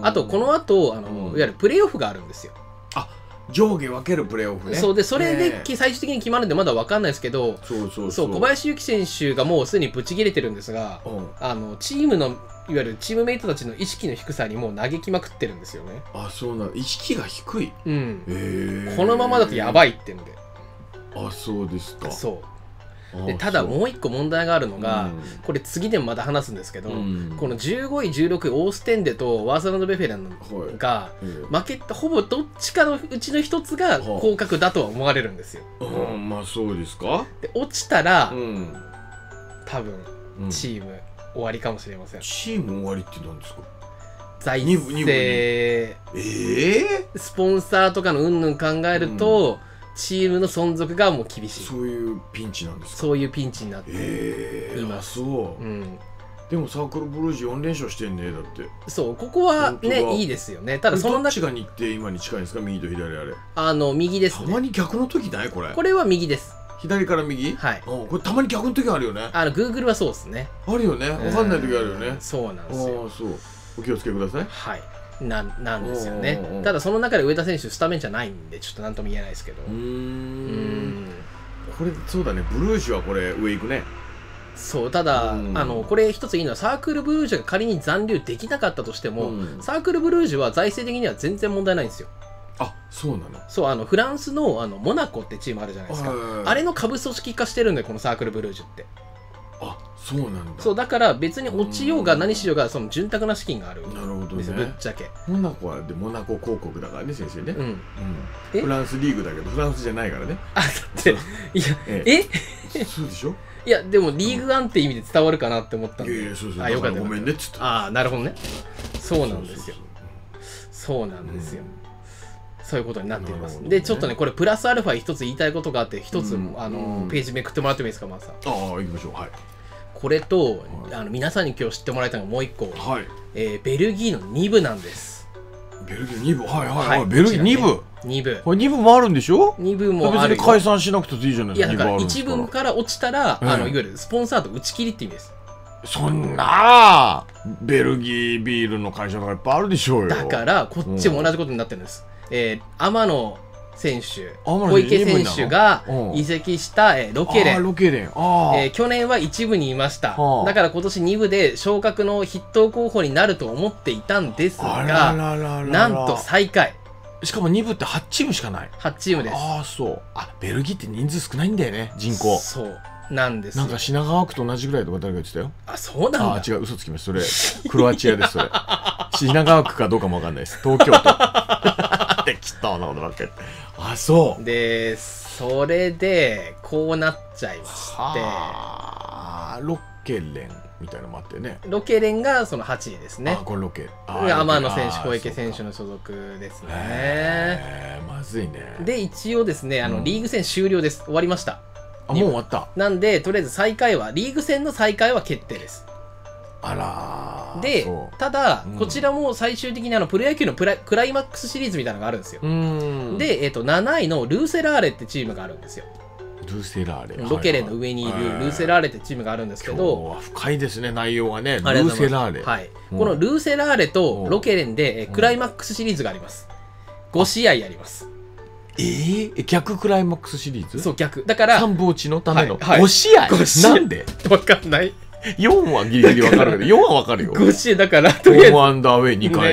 B: あとこの後あの、うん、いわゆるプレーオフがあるんですよ。
A: あ、上下分けるプレーオフね。
B: そうで、それで最終的に決まるんでまだ分かんないですけど、
A: そうそう
B: そう、小林幸選手がもうすでにブチ切れてるんですが、あのチームのいわゆるチームメイトたちの意識の低さにもう嘆きまくってるんですよね。
A: あ、そうなの。意識が低い。
B: うん。へえ。このままだとやばいってんで。
A: あ、そうですか。
B: そう。でただもう一個問題があるのが、うん、これ次でもまた話すんですけど、うん、このじゅうごいじゅうろくいオーステンデとワースランド・ベフェレンが、はい、負けたほぼどっちかのうちの一つが降格だとは思われるんですよ。
A: うん、まあそうですか。
B: で落ちたら、うん、多分チーム終わりかもしれません。
A: チーム終わりって何ですか。
B: 財政、えー、スポンサーとかの云々考えると、うん、チームの存続がもう厳しい。
A: そういうピンチなんですか。
B: そういうピンチになっています。
A: そう、うん、でもサークルブルージュよんれんしょうしてんね。だって
B: そう、ここはねいいですよね。ただその
A: どっちが日程今に近いんですか。右と左。あれ
B: あの右ですね。
A: たまに逆の時ないこれ。
B: これは右です。
A: 左から右。
B: はい。
A: これたまに逆の時あるよね。
B: あの Google はそうですね。
A: あるよね。わかんない時あるよね。
B: そうなんですよ。
A: そう、お気をつけください。
B: はい。な, なんですよね。ただその中で上田選手スタメンじゃないんでちょっと何とも言えないですけど。うーん、
A: これそうだね。ブルージュはこれ上行くね。
B: そう、ただあのこれ一ついいのはサークルブルージュが仮に残留できなかったとしても、サークルブルージュは財政的には全然問題ないんですよ。
A: あ、そうなの。
B: そう、あのフランス の, あのモナコってチームあるじゃないですか。あれの下部組織化してるんでこのサークルブルージュって。
A: あ、そうなんだ。
B: そうだから別に落ちようが何しようがその潤沢な資金があるんですよ。
A: なるほどね。
B: ぶっちゃけ
A: モナコはでモナコ広告だからね先生ね。うん、うん、フランスリーグだけどフランスじゃないからね。
B: あ、だっていやえ
A: えそうでしょ。
B: いやでもリーグワンって意味で伝わるかなって思ったんで。
A: いやいやそうそう。
B: あ、よかった。
A: ごめんねっつって。
B: ああ、なるほどね。そうなんですよ。そうなんですよ。そういうことになっています。で、ちょっとね、これプラスアルファ一つ言いたいことがあって、一つあのページめくってもらってもいいですか、まず。あ
A: あ、行きましょう。はい。
B: これと、はい、あの皆さんに今日知ってもらいたいのがもう一個、はい、えー、ベルギーのに部なんです。
A: ベルギーに部、はいはいはい、はい、ベルギーに部、
B: に部、
A: これに部もあるんでしょ。
B: に部もあるよ。
A: 別に解散しなくていいじゃないですか。
B: いやだからいち部から落ちたら、えー、あのいわゆるスポンサーと打ち切りって意味です。
A: そんなベルギービールの会社とかいっぱいあるでしょうよ。
B: だからこっちも同じことになってるんです。うん、えー、天野選手、小池選手が移籍した、えー、ロケレン、
A: ロケレン、あ、
B: えー、去年は一部にいました。だから今年に部で昇格の筆頭候補になると思っていたんですが、なんと最下位。
A: しかもに部ってはちチームしかない。
B: はちチームです。
A: ああ、そう。あ、ベルギーって人数少ないんだよね、人口。
B: そうなんです。
A: なんか品川区と同じぐらいとか誰か言ってたよ。
B: あ、そうなんだ。
A: あ、違う、嘘つきました。それクロアチアです。それ品川区かどうかもわかんないです。東京都適当なことばっかり。あ、そう
B: で、それでこうなっちゃいまして、
A: あ、ロケレンみたいなのもあってね。
B: ロケレンがそのはちいですね。
A: あ、これロケ。
B: 天野選手、小池選手の所属ですね。
A: へー、まずいね。
B: で、一応ですね、あの、うん、リーグ戦終了です。終わりました。
A: あ、もう終わった。
B: なんでとりあえず最下位はリーグ戦の最下位は決定です。
A: あら。
B: でただ、うん、こちらも最終的にあのプロ野球のプラクライマックスシリーズみたいなのがあるんですよ。で、えー、となないのルーセラーレってチームがあるんですよ。
A: ルーセラーレ、
B: ロケレンの上にいるルーセラーレってチームがあるんですけど、
A: 今日は深いですね、内容がね。ルーセラーレ、
B: はい、このルーセラーレとロケレンで、えー、クライマックスシリーズがあります。ご試合やります。
A: えー、逆クライマックスシリーズ。
B: そう、逆だから
A: 参謀地のためのご試合、はいはい、なんで
B: わかんない。
A: よんはギリギリわかるけどよんはわかるよ。
B: ご試合だからとりあえず
A: ホームアンダーウェイにかい、ね、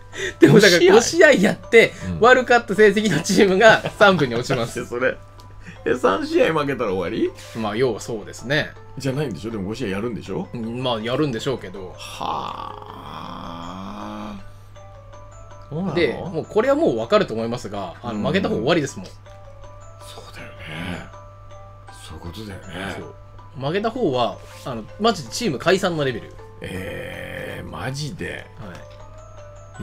B: でもだからご試合やって悪かった成績のチームがさんぶに落ちます。
A: それえさん試合負けたら終わり？
B: まあ要はそうですね。
A: じゃないんでしょ？でもご試合やるんでしょ？
B: まあやるんでしょうけど。
A: はあ。
B: でもうこれはもう分かると思いますが、あの負けた方終わりですもん。
A: そうだよね。そういうことだよね。
B: そう負けた方はあのマジでチーム解散のレベル。
A: えー、マジで、
B: はい、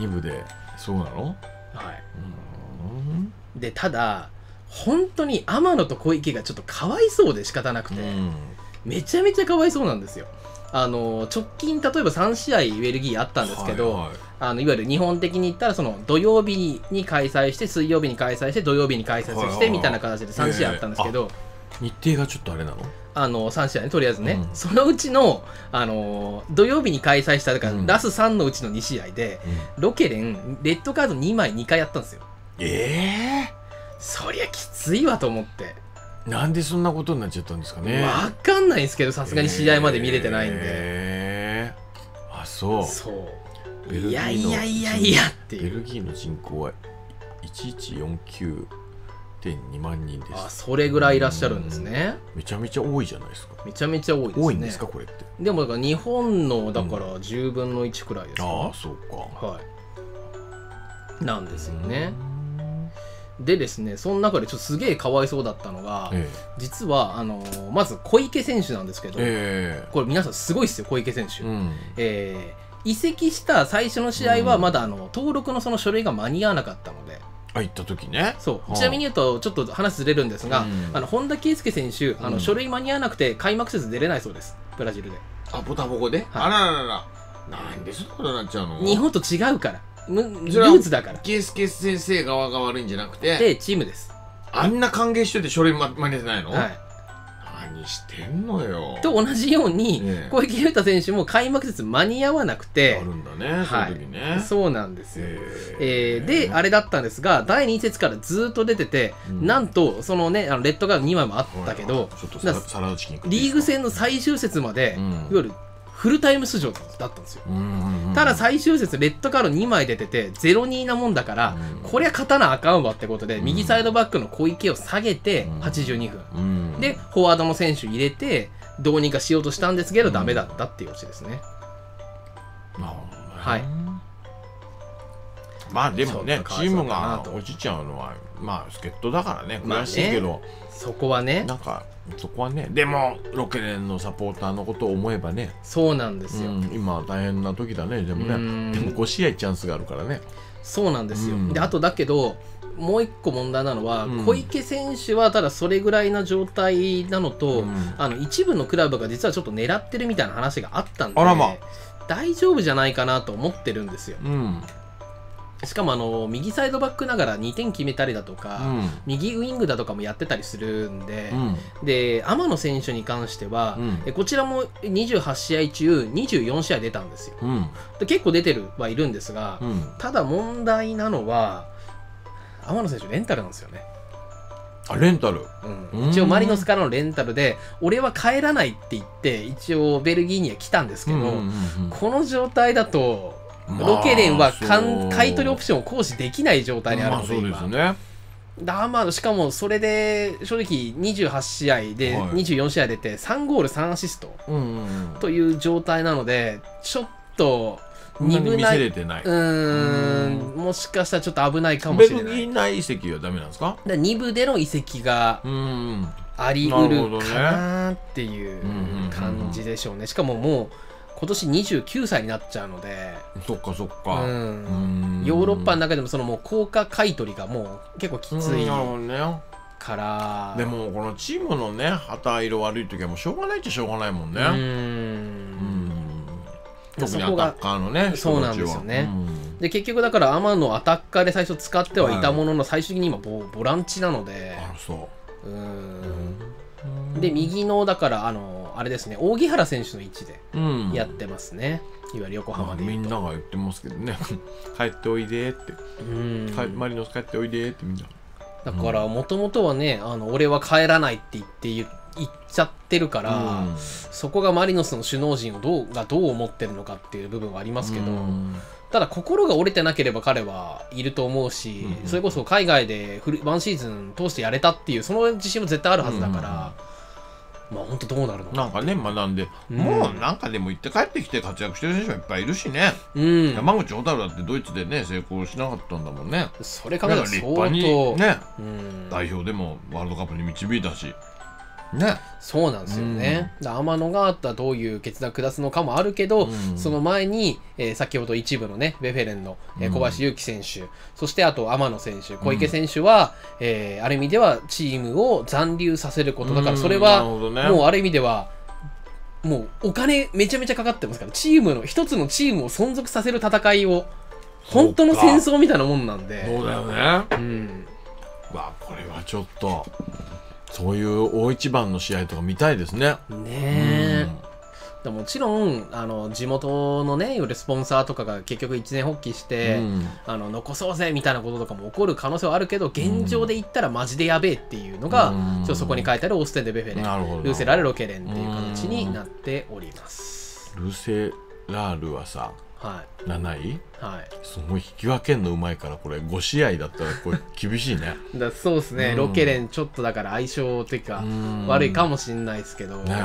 A: に部でそうなの？はい。
B: うんでただ本当に天野と小池がちょっとかわいそうで仕方なくて、うん、めちゃめちゃかわいそうなんですよ。あの直近例えばさん試合ベルギーあったんですけど、はいはい、あのいわゆる日本的に言ったらその土曜日に開催して水曜日に開催して土曜日に開催してみたいな形でさん試合あったんですけど、
A: えー、日程がちょっとあれなの？
B: あのさん試合ねとりあえずね、うん、そのうちの、あの土曜日に開催しただから、うん、ラスさんのうちのに試合で、うん、ロケレンレッドカードにまいにかいやったんですよ。
A: ええー
B: そりゃきついわと思って。
A: なんでそんなことになっちゃったんですかね。
B: わかんないんですけどさすがに試合まで見れてないんで、
A: えー、あそう
B: そういやいやいやいやっていう。
A: ベルギーの人口はいちいちよんきゅうてんにまんにんです。
B: あそれぐらいいらっしゃるんですね。
A: めちゃめちゃ多いじゃないですか。
B: めちゃめちゃ多いですね。
A: 多いんですかこれって。
B: でもだから日本のだからじゅうぶんのいちくらいですか、うん、
A: ああそうか
B: はいなんですよね。でですね、その中でちょっとすげえかわいそうだったのが、ええ、実はあのー、まず小池選手なんですけど、ええ、これ皆さんすごいですよ小池選手、うんえー、移籍した最初の試合はまだあの登録のその書類が間に合わなかったので、
A: あ行った時ね
B: そうちなみに言うとちょっと話ずれるんですが、うん、あの本田圭佑選手あの、うん、書類間に合わなくて開幕節出れないそうですブラジルで。
A: あボタボコで、はい、あららららなんでそんなことになっちゃうの？
B: 日本と違うからルーツだから。
A: ケースケース先生側が悪いんじゃなくて
B: でチームです。
A: あんな歓迎してて書類ま真似てないの？
B: はい。
A: 何してんのよ。
B: と同じように、ね、小池優太選手も開幕節間に合わなくて
A: あるんだね、はい、そういう時ね。
B: そうなんですよ。えー、であれだったんですがだいに節からずっと出てて、うん、なんとそのねあのレッドカードにまいもあったけど、
A: ちょっとサラサラダチキン
B: リーグ戦の最終節まで、うん、いわゆるフルタイム出場だったんですよ。ただ最終節レッドカードにまい出てて ゼロたいに なもんだから、うん、こりゃ勝たなあかんわってことで、うん、右サイドバックの小池を下げてはちじゅうにふん、うん、でフォワードの選手入れてどうにかしようとしたんですけど、うん、ダメだったっていうオチですね。
A: うん、
B: はい。
A: まあでもねチームが落ちちゃうのはまあ助っ人だからね悔しいけど、まあね、
B: そこはね
A: なんかそこはねでもロケレンのサポーターのことを思えばね
B: そうなんですよ、うん、
A: 今大変な時だねでもねでもご試合チャンスがあるからね
B: そうなんですよ、うん、であとだけどもう一個問題なのは、うん、小池選手はただそれぐらいな状態なのと、うん、あの一部のクラブが実はちょっと狙ってるみたいな話があったんで、
A: あらま
B: 大丈夫じゃないかなと思ってるんですよ、
A: うん
B: しかもあの右サイドバックながらにてん決めたりだとか、うん、右ウイングだとかもやってたりするんで、うん、で天野選手に関しては、うん、こちらもにじゅうはち試合中にじゅうよん試合出たんですよ、うん、で結構出てるはいるんですが、ただ問題なのは天野選手レンタルなんですよね。
A: あレンタル、
B: うん、一応マリノスからのレンタルで俺は帰らないって言って一応ベルギーには来たんですけど、この状態だとロケレンは買い取りオプションを行使できない状態にあるので、
A: まあそうですね、
B: だまあしかもそれで正直にじゅうはち試合でにじゅうよん試合出てさんゴールさんアシストという状態なのでちょっと鈍ない、うーんもしかしたらちょっと危ないかもしれない。
A: ベルギー内移籍はダメなんですか？
B: に部での移籍がありうるかなっていう感じでしょうね。しかももう今年にじゅうきゅうさいになっちゃうので
A: そっかそっか、うん、
B: ヨーロッパの中でもそのもう高価買い取りがもう結構きついから、
A: でもこのチームのね旗色悪い時はもうしょうがないっちゃしょうがないもんね。うんうん特にアタッカーのね
B: そうなんですよね。で結局だから天野アタッカーで最初使ってはいたものの最終的に今ボボランチなので、
A: あそう
B: うんで右のだからあのあれですね扇原選手の位置でやってますね、うん、いわゆる横浜で、
A: まあ、みんなが言ってますけどね帰っておいでってうんマリノス帰っておいでってみんな
B: だからもともとはねあの俺は帰らないって言って言っちゃってるから、うん、そこがマリノスの首脳陣をどうがどう思ってるのかっていう部分はありますけど、うんただ心が折れてなければ彼はいると思うし、うん、それこそ海外でフルワンシーズン通してやれたっていうその自信も絶対あるはずだから、うん、まあ本当どうなるのか
A: なんかね学んで、うん、もうなんかでも行って帰ってきて活躍してる選手はいっぱいいるしね、うん、山口蛍だってドイツでね成功しなかったんだもんね。
B: それ考えたら
A: 立派にね、うん、代表でもワールドカップに導いたしね、
B: そうなんですよね、うん、天野があったらどういう決断下すのかもあるけど、うん、その前に、えー、先ほど一部のねベフェレンの、えー、小林優希選手、うん、そしてあと天野選手小池選手は、うんえー、ある意味ではチームを残留させることだから、それは、うんね、もうある意味ではもうお金めちゃめちゃかかってますから、チームの一つのチームを存続させる戦いを本当の戦争みたいなもんなんで。
A: そうだよね、うん、わこれはちょっとそういう大一番の試合とか見たいですね。
B: ねえ、うん、もちろんあの地元のねいわゆるスポンサーとかが結局一年発起して、うん、あの残そうぜみたいなこととかも起こる可能性はあるけど、現状で言ったらマジでやべえっていうのが、うん、ちょっとそこに書いてあるオーステンデ・ベフェレン、ルーセラール・ロケレンっていう形になっております。
A: ルーセラールはさ、はい、なない、
B: はい、
A: すごい引き分けんのうまいから、これご試合だったらこれ厳しいね
B: だそうですね、うん、ロケレンちょっとだから相性っていうか悪いかもしれないですけど、ね、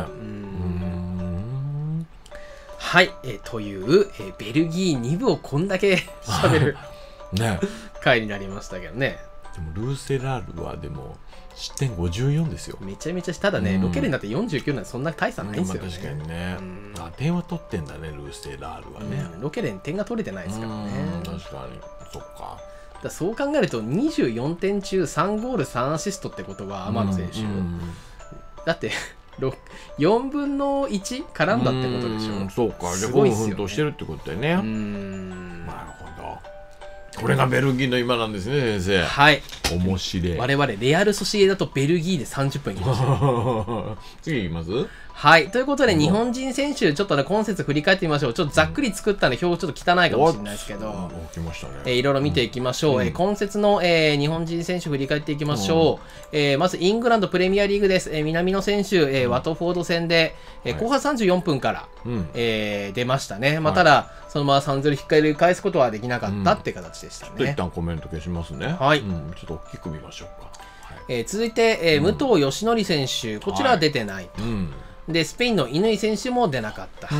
B: うんはい、えー、という、えー、ベルギーに部をこんだけ喋るね回になりましたけどね。
A: でもルーセラールはでも失点ごじゅうよんですよ。
B: めちゃめちゃただね、うん、ロケレンだってよんじゅうきゅうなんてそんな大差ないんですよね。
A: まあ、確かにね、うん、あ点は取ってんだねルーセラールはね、
B: うん、ロケレン点が取れてないですからね。
A: 確かにそっか。
B: だそう考えるとにじゅうよんてん中さんゴールさんアシストってことは天野選手、うん、だってよんぶんのいち絡んだってことでしょ。
A: うんそうか、すごい奮闘してるってことだよね。うんなるほど。これがベルギーの今なんですね先生。
B: はい、
A: 面白い。
B: 我々レアルソシエダとベルギーでさんじゅっぷんいきました
A: 次いきます。
B: はい。ということで、日本人選手、ちょっとね、今節振り返ってみましょう。ちょっとざっくり作ったんで、表ちょっと汚いかもしれないですけど、
A: 起きましたね。
B: えー、いろいろ見ていきましょう。うん、えー、今節の、えー、日本人選手振り返っていきましょう。うん、えー、まず、イングランドプレミアリーグです。えー、南野選手、えー、ワトフォード戦で、えー、後半さんじゅうよんぷんから、うん、えー、出ましたね。まあ、ただ、そのままさんたいゼロ引っ掛け返すことはできなかったって形でしたね。
A: うん、ちょっと一旦コメント消しますね。
B: はい。
A: うん、ちょっと大きく見ましょうか。
B: はい、えー、続いて、えー、武藤義則選手、こちらは出てないと。はい、うんでスペインの乾選手も出なかった、うん、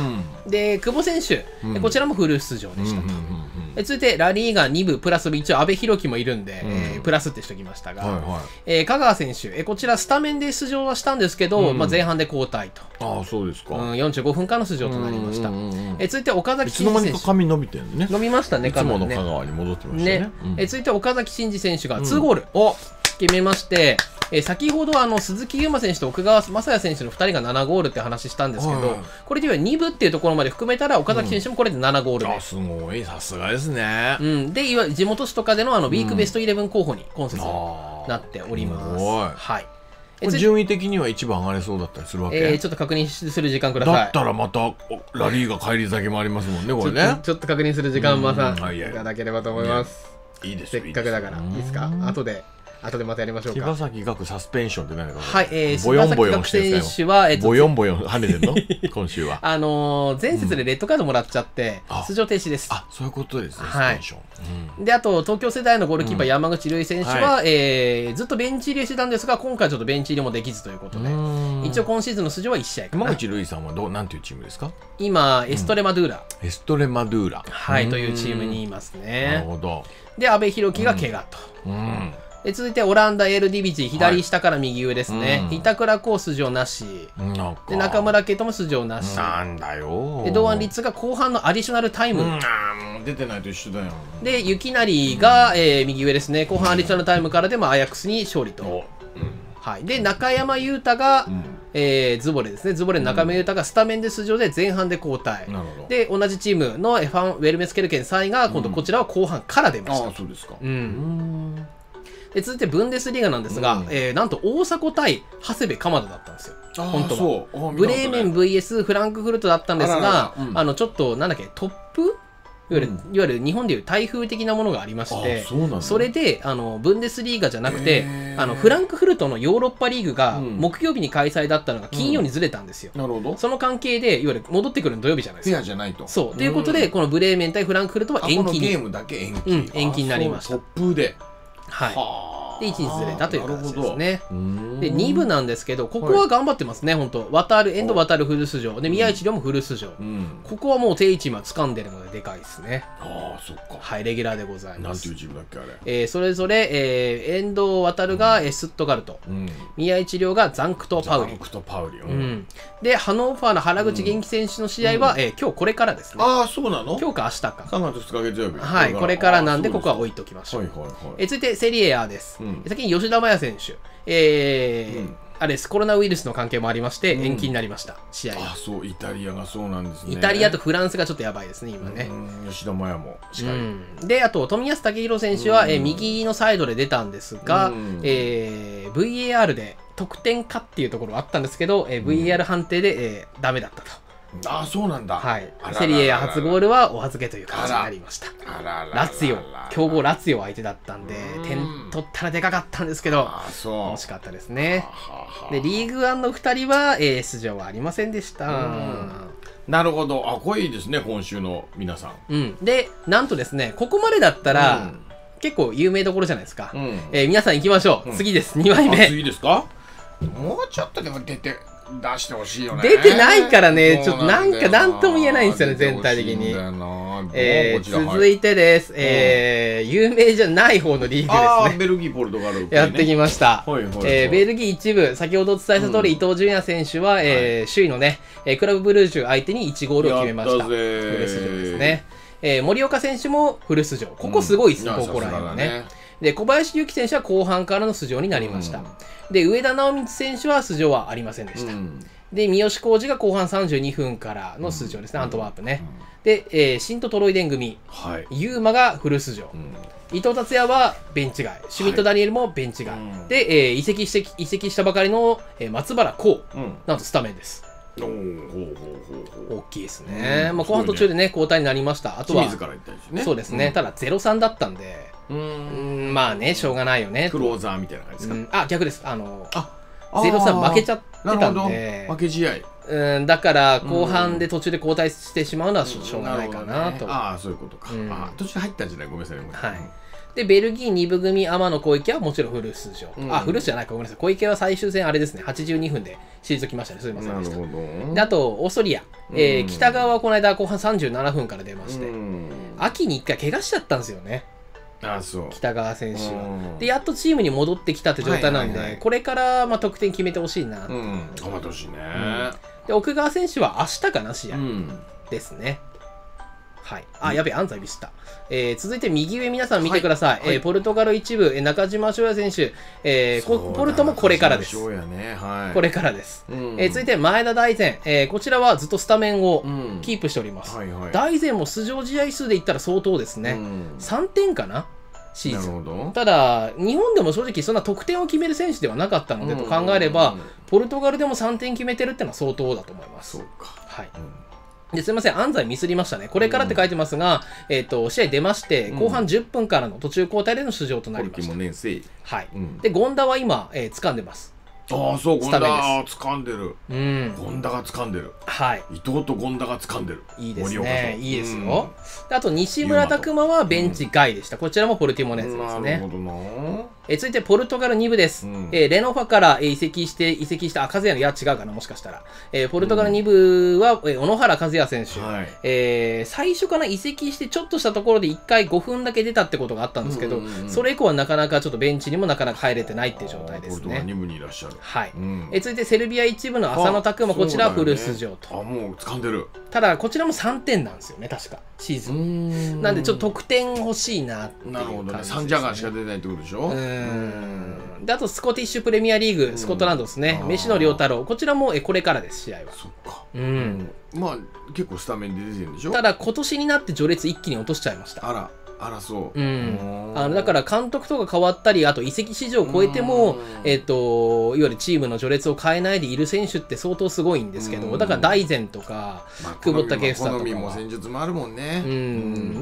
B: で久保選手、うん、こちらもフル出場でしたと、続いてラリーガに部プラス一応阿部寛樹もいるんで、うんえー、プラスってしておきましたが、はいはいえー、香川選手、えー、こちらスタメンで出場はしたんですけど、うんまあ、前半で交代と。
A: ああそうですか、
B: うん、よんじゅうごふんかんの出場となりました。えー、続いて岡崎
A: 慎司選手、いつの間にか髪伸びてるね。
B: 伸びましたね。
A: いつもの香川に戻ってましたね。ね
B: うん、えー、続いて岡崎慎司選手がにゴール、うん、決めまして、えー、先ほどあの鈴木優馬選手と奥川雅也選手のふたりがななゴールって話したんですけど、はいはい、これではに部っていうところまで含めたら岡崎選手もこれでななゴール目、
A: うん、あすごいさすがですね、
B: うん、でいわ地元紙とかでのあのウィークベストイレブン候補に今節なっております、うん、はい
A: これ順位的には一番上がれそうだったりするわけ、
B: えー、ちょっと確認する時間ください。
A: だったらまたラリーが返り咲きもありますもんねこれね。
B: ちょっと、ちょっと確認する時間またいただければと思います、
A: ね、いいです
B: せっかくだからいいですか。後で後でまたやりましょうか。
A: 柴崎岳サスペンションって何か。
B: はい、えー、柴崎岳選手は、えっと、
A: ボヨンボヨン跳ねてんの今週は。
B: あのー、前節でレッドカードもらっちゃって、うん、出場停止です。
A: あ、そういうことですね、サスペンション。はい
B: うん、で、あと、東京世代のゴールキーパー、うん、山口瑠唯選手は、はい、えー、ずっとベンチ入りしてたんですが、今回ちょっとベンチ入りもできずということで、一応今シーズンの出場はいち試合かな。
A: 山口瑠唯さんはどう、なんていうチームですか？
B: 今、エストレマドゥーラ。
A: うん、エストレマドゥーラ。
B: はい、というチームにいますね。
A: なるほど。
B: で、阿部寛樹が怪我と。うんうんで続いてオランダエルディビジ左下から右上ですね、はい、板倉滉出場なしで中村圭斗も出場なし
A: なんだよ
B: で堂安律が後半のアディショナルタイム、うん、
A: 出てないと一緒だよ
B: で雪成が、うんえー、右上ですね後半アディショナルタイムからでもアヤックスに勝利と、うんはい、で中山雄太が、うんえー、ズボレですねズボレの中山雄太がスタメンで出場で前半で交代、うん、で同じチームのファンウェルメスケルケンさんいが今度こちらは後半から出ました、
A: うん、あそうですか、
B: うんうんで続いてブンデスリーガなんですが、うんえー、なんと大迫対長谷部鎌田だったんですよ。本当はブレーメン ブイエス フランクフルトだったんですが、あららら、うん、あのちょっとなんだっけトップいわゆる、うん、いわゆる日本でいう台風的なものがありまして、そ, それであのブンデスリーガじゃなくて、あのフランクフルトのヨーロッパリーグが木曜日に開催だったのが金曜にずれたんですよ。うん、なるほど。その関係でいわゆる戻ってくるの土曜日じゃないですか。
A: フェアじゃないと。
B: そうということで、このブレーメン対フランクフルトは延期に、
A: ゲームだけ延期、
B: うん、延期になりました。
A: 突風で、
B: はい。でいちにちずれたという形ですね。でに部なんですけど、ここは頑張ってますね、はい、本当渡る、遠藤航フル出場で、宮市亮もフル出場、うん、ここはもう定位置今掴んでるのででかいですね。
A: ああ、そっか。
B: はい、レギュラーでございます。
A: なんていうチームだっけあれ。
B: えー、それぞれ、えー、遠藤航が、うん、スットガルト、うん、宮市亮がザンクトパウリ。
A: ザンクトパウリ、うん
B: うん、でハノーファーの原口元気選手の試合は、うん、えー、今日これからですね。
A: ああ、そうなの。
B: 今日か明日か。
A: さんがつふつか月曜日。
B: はい、これからなんでここは置いておきましょう。はいはいはい。えー、続いてセリエ A です。うん、先に吉田麻也選手、えーうん、あれです、コロナウイルスの関係もありまして延期になりました、うん、試合が。あ、
A: そう、イタリアがそうなんですね。
B: イタリアとフランスがちょっとやばいですね今ね。
A: 吉田麻也もしかり、
B: うん、であと冨安健洋選手は、えー、右のサイドで出たんですが、えー、ブイエーアール で得点かっていうところがあったんですけど、えー、ブイエーアール 判定で、えー、ダメだったと。
A: ああ、そうなんだ。
B: はい。セリエ初ゴールはお預けという形になりました。ラツィオ、強豪ラツィオ相手だったんで、点取ったらでかかったんですけど、惜しかったですね。で、リーグワンのふたりは、えー、出場はありませんでした。
A: なるほど。あ、これいいですね、今週の皆さん。
B: うん。で、なんとですね、ここまでだったら、うん、結構有名どころじゃないですか。うん、えー、皆さん行きましょう。うん、次です、にまいめ。
A: 次ですか？もうちょっとでも出て。出してほしいよね。
B: 出てないからね、ちょっとなんかなんとも言えないんですよね、全体的に。えー、続いてです、えー、有名じゃない方のリーグですね。
A: ベルギー、ポルトガル、
B: やってきました。ベルギー一部、先ほどお伝えした通り、伊東純也選手は、えー、首位のね、クラブブルージュ相手にいちゴールを決めました。フル出場ですね。えー、森岡選手もフル出場。ここすごいです、ここら辺はね。で、小林祐希選手は後半からの出場になりました。で、上田直光選手は出場はありませんでした。うん、で、三好康児が後半さんじゅうにふんからの出場ですね、うん、アントワープね。うん、で、えー、新都トロイデン組、はい、ユーマがフル出場、うん、伊藤達也はベンチ外、シュミット・ダニエルもベンチ外、はい、で、えー、移籍して、移籍したばかりの、えー、松原幸、うん、なんとスタメンです。大きいですね。まあ後半途中でね、交代になりました。あとは、そうですね、ただゼロさんだったんで、うん、まあね、しょうがないよね。
A: クローザーみたいな感じです
B: か。あ、逆です。あの、ゼロさん負けちゃってたんで、
A: 負け試合。
B: うん、だから後半で途中で交代してしまうのはしょうがないかなと。
A: ああ、そういうことか。途中入ったんじゃない、ごめんなさい。
B: はい。で、ベルギーに部組、天野小池はもちろんフル出場。うん、あ、フルじゃないか、ごめんなさい。小池は最終戦、あれですね、はちじゅうにふんで退きましたね。すみませんでした。で、あと、オーストリア。えー、北川はこの間、後半さんじゅうななふんから出まして、秋にいっかい怪我しちゃったんですよね。
A: ああ、そう。
B: 北川選手は。で、やっとチームに戻ってきたって状態なんで、これからまあ得点決めてほしいな。
A: うん、頑張ってほしいね。
B: で、奥川選手は明日かな、試合ですね。はい。あ、やべえ、安西ミスった。えー、続いて右上皆さん見てください。はいはい、えー、ポルトガル一部、えー、中島翔也選手、えー、ポルトもこれからです。
A: ね、はい、
B: これからです。うん、えー、続いて前田大然、えー、こちらはずっとスタメンをキープしております。うん、はいはい、大然も出場試合数で言ったら相当ですね。うん、さんてんかなシーズン。ただ、日本でも正直そんな得点を決める選手ではなかったのでと考えれば、ポルトガルでもさんてん決めてるってのは相当だと思います。
A: そうか。
B: はい。うんですみません、安西ミスりましたね。これからって書いてますが、うん、えっと、試合出まして、後半じゅっぷんからの途中交代での出場となりました。はい。うん、で、権田は今、えー、掴んでます。
A: ああ、そう、権田が掴んでる。うん。権田が掴んでる。はい。伊藤と権田が掴んでる。
B: いいですね。いいですよ。あと、西村拓真はベンチ外でした。こちらもポルティモネーズですね。なるほどな。え続いてポルトガルに部です。うん、えー、レノファから移籍して、移籍した、あ、和也の、いや、違うかな、もしかしたら。えー、ポルトガルに部は、うん、えー、小野原和也選手。はい、えー、最初から移籍して、ちょっとしたところでいっかいごふんだけ出たってことがあったんですけど、それ以降はなかなかちょっとベンチにもなかなか入れてないっていう状態ですね。ポルトガルに部にいらっしゃる。はい。うん、えー、続いてセルビア一部の浅野拓磨、こちらはフル出場と。
A: あ、もう掴んでる。
B: ただ、こちらもさんてんなんですよね、確か。シーズン。なんで、ちょっと得点欲しいなっていう感じですね。なるほどね。さんジャガーしか出ないってことでしょ。うん。であとスコティッシュプレミアリーグ、スコットランドですね、飯野亮太郎、こちらもえこれからです、試合は。
A: そっか、うん、まあ結構スタメンで出てるんでしょ。
B: ただ、今年になって序列一気に落としちゃいました。
A: あら、 あらそう。
B: うん、あのだから監督とか変わったり、あと移籍市場を超えても、えっといわゆるチームの序列を変えないでいる選手って相当すごいんですけど、だから大然とか、まあ、久保建英とか
A: 好みも戦術もあるもんね。
B: うん、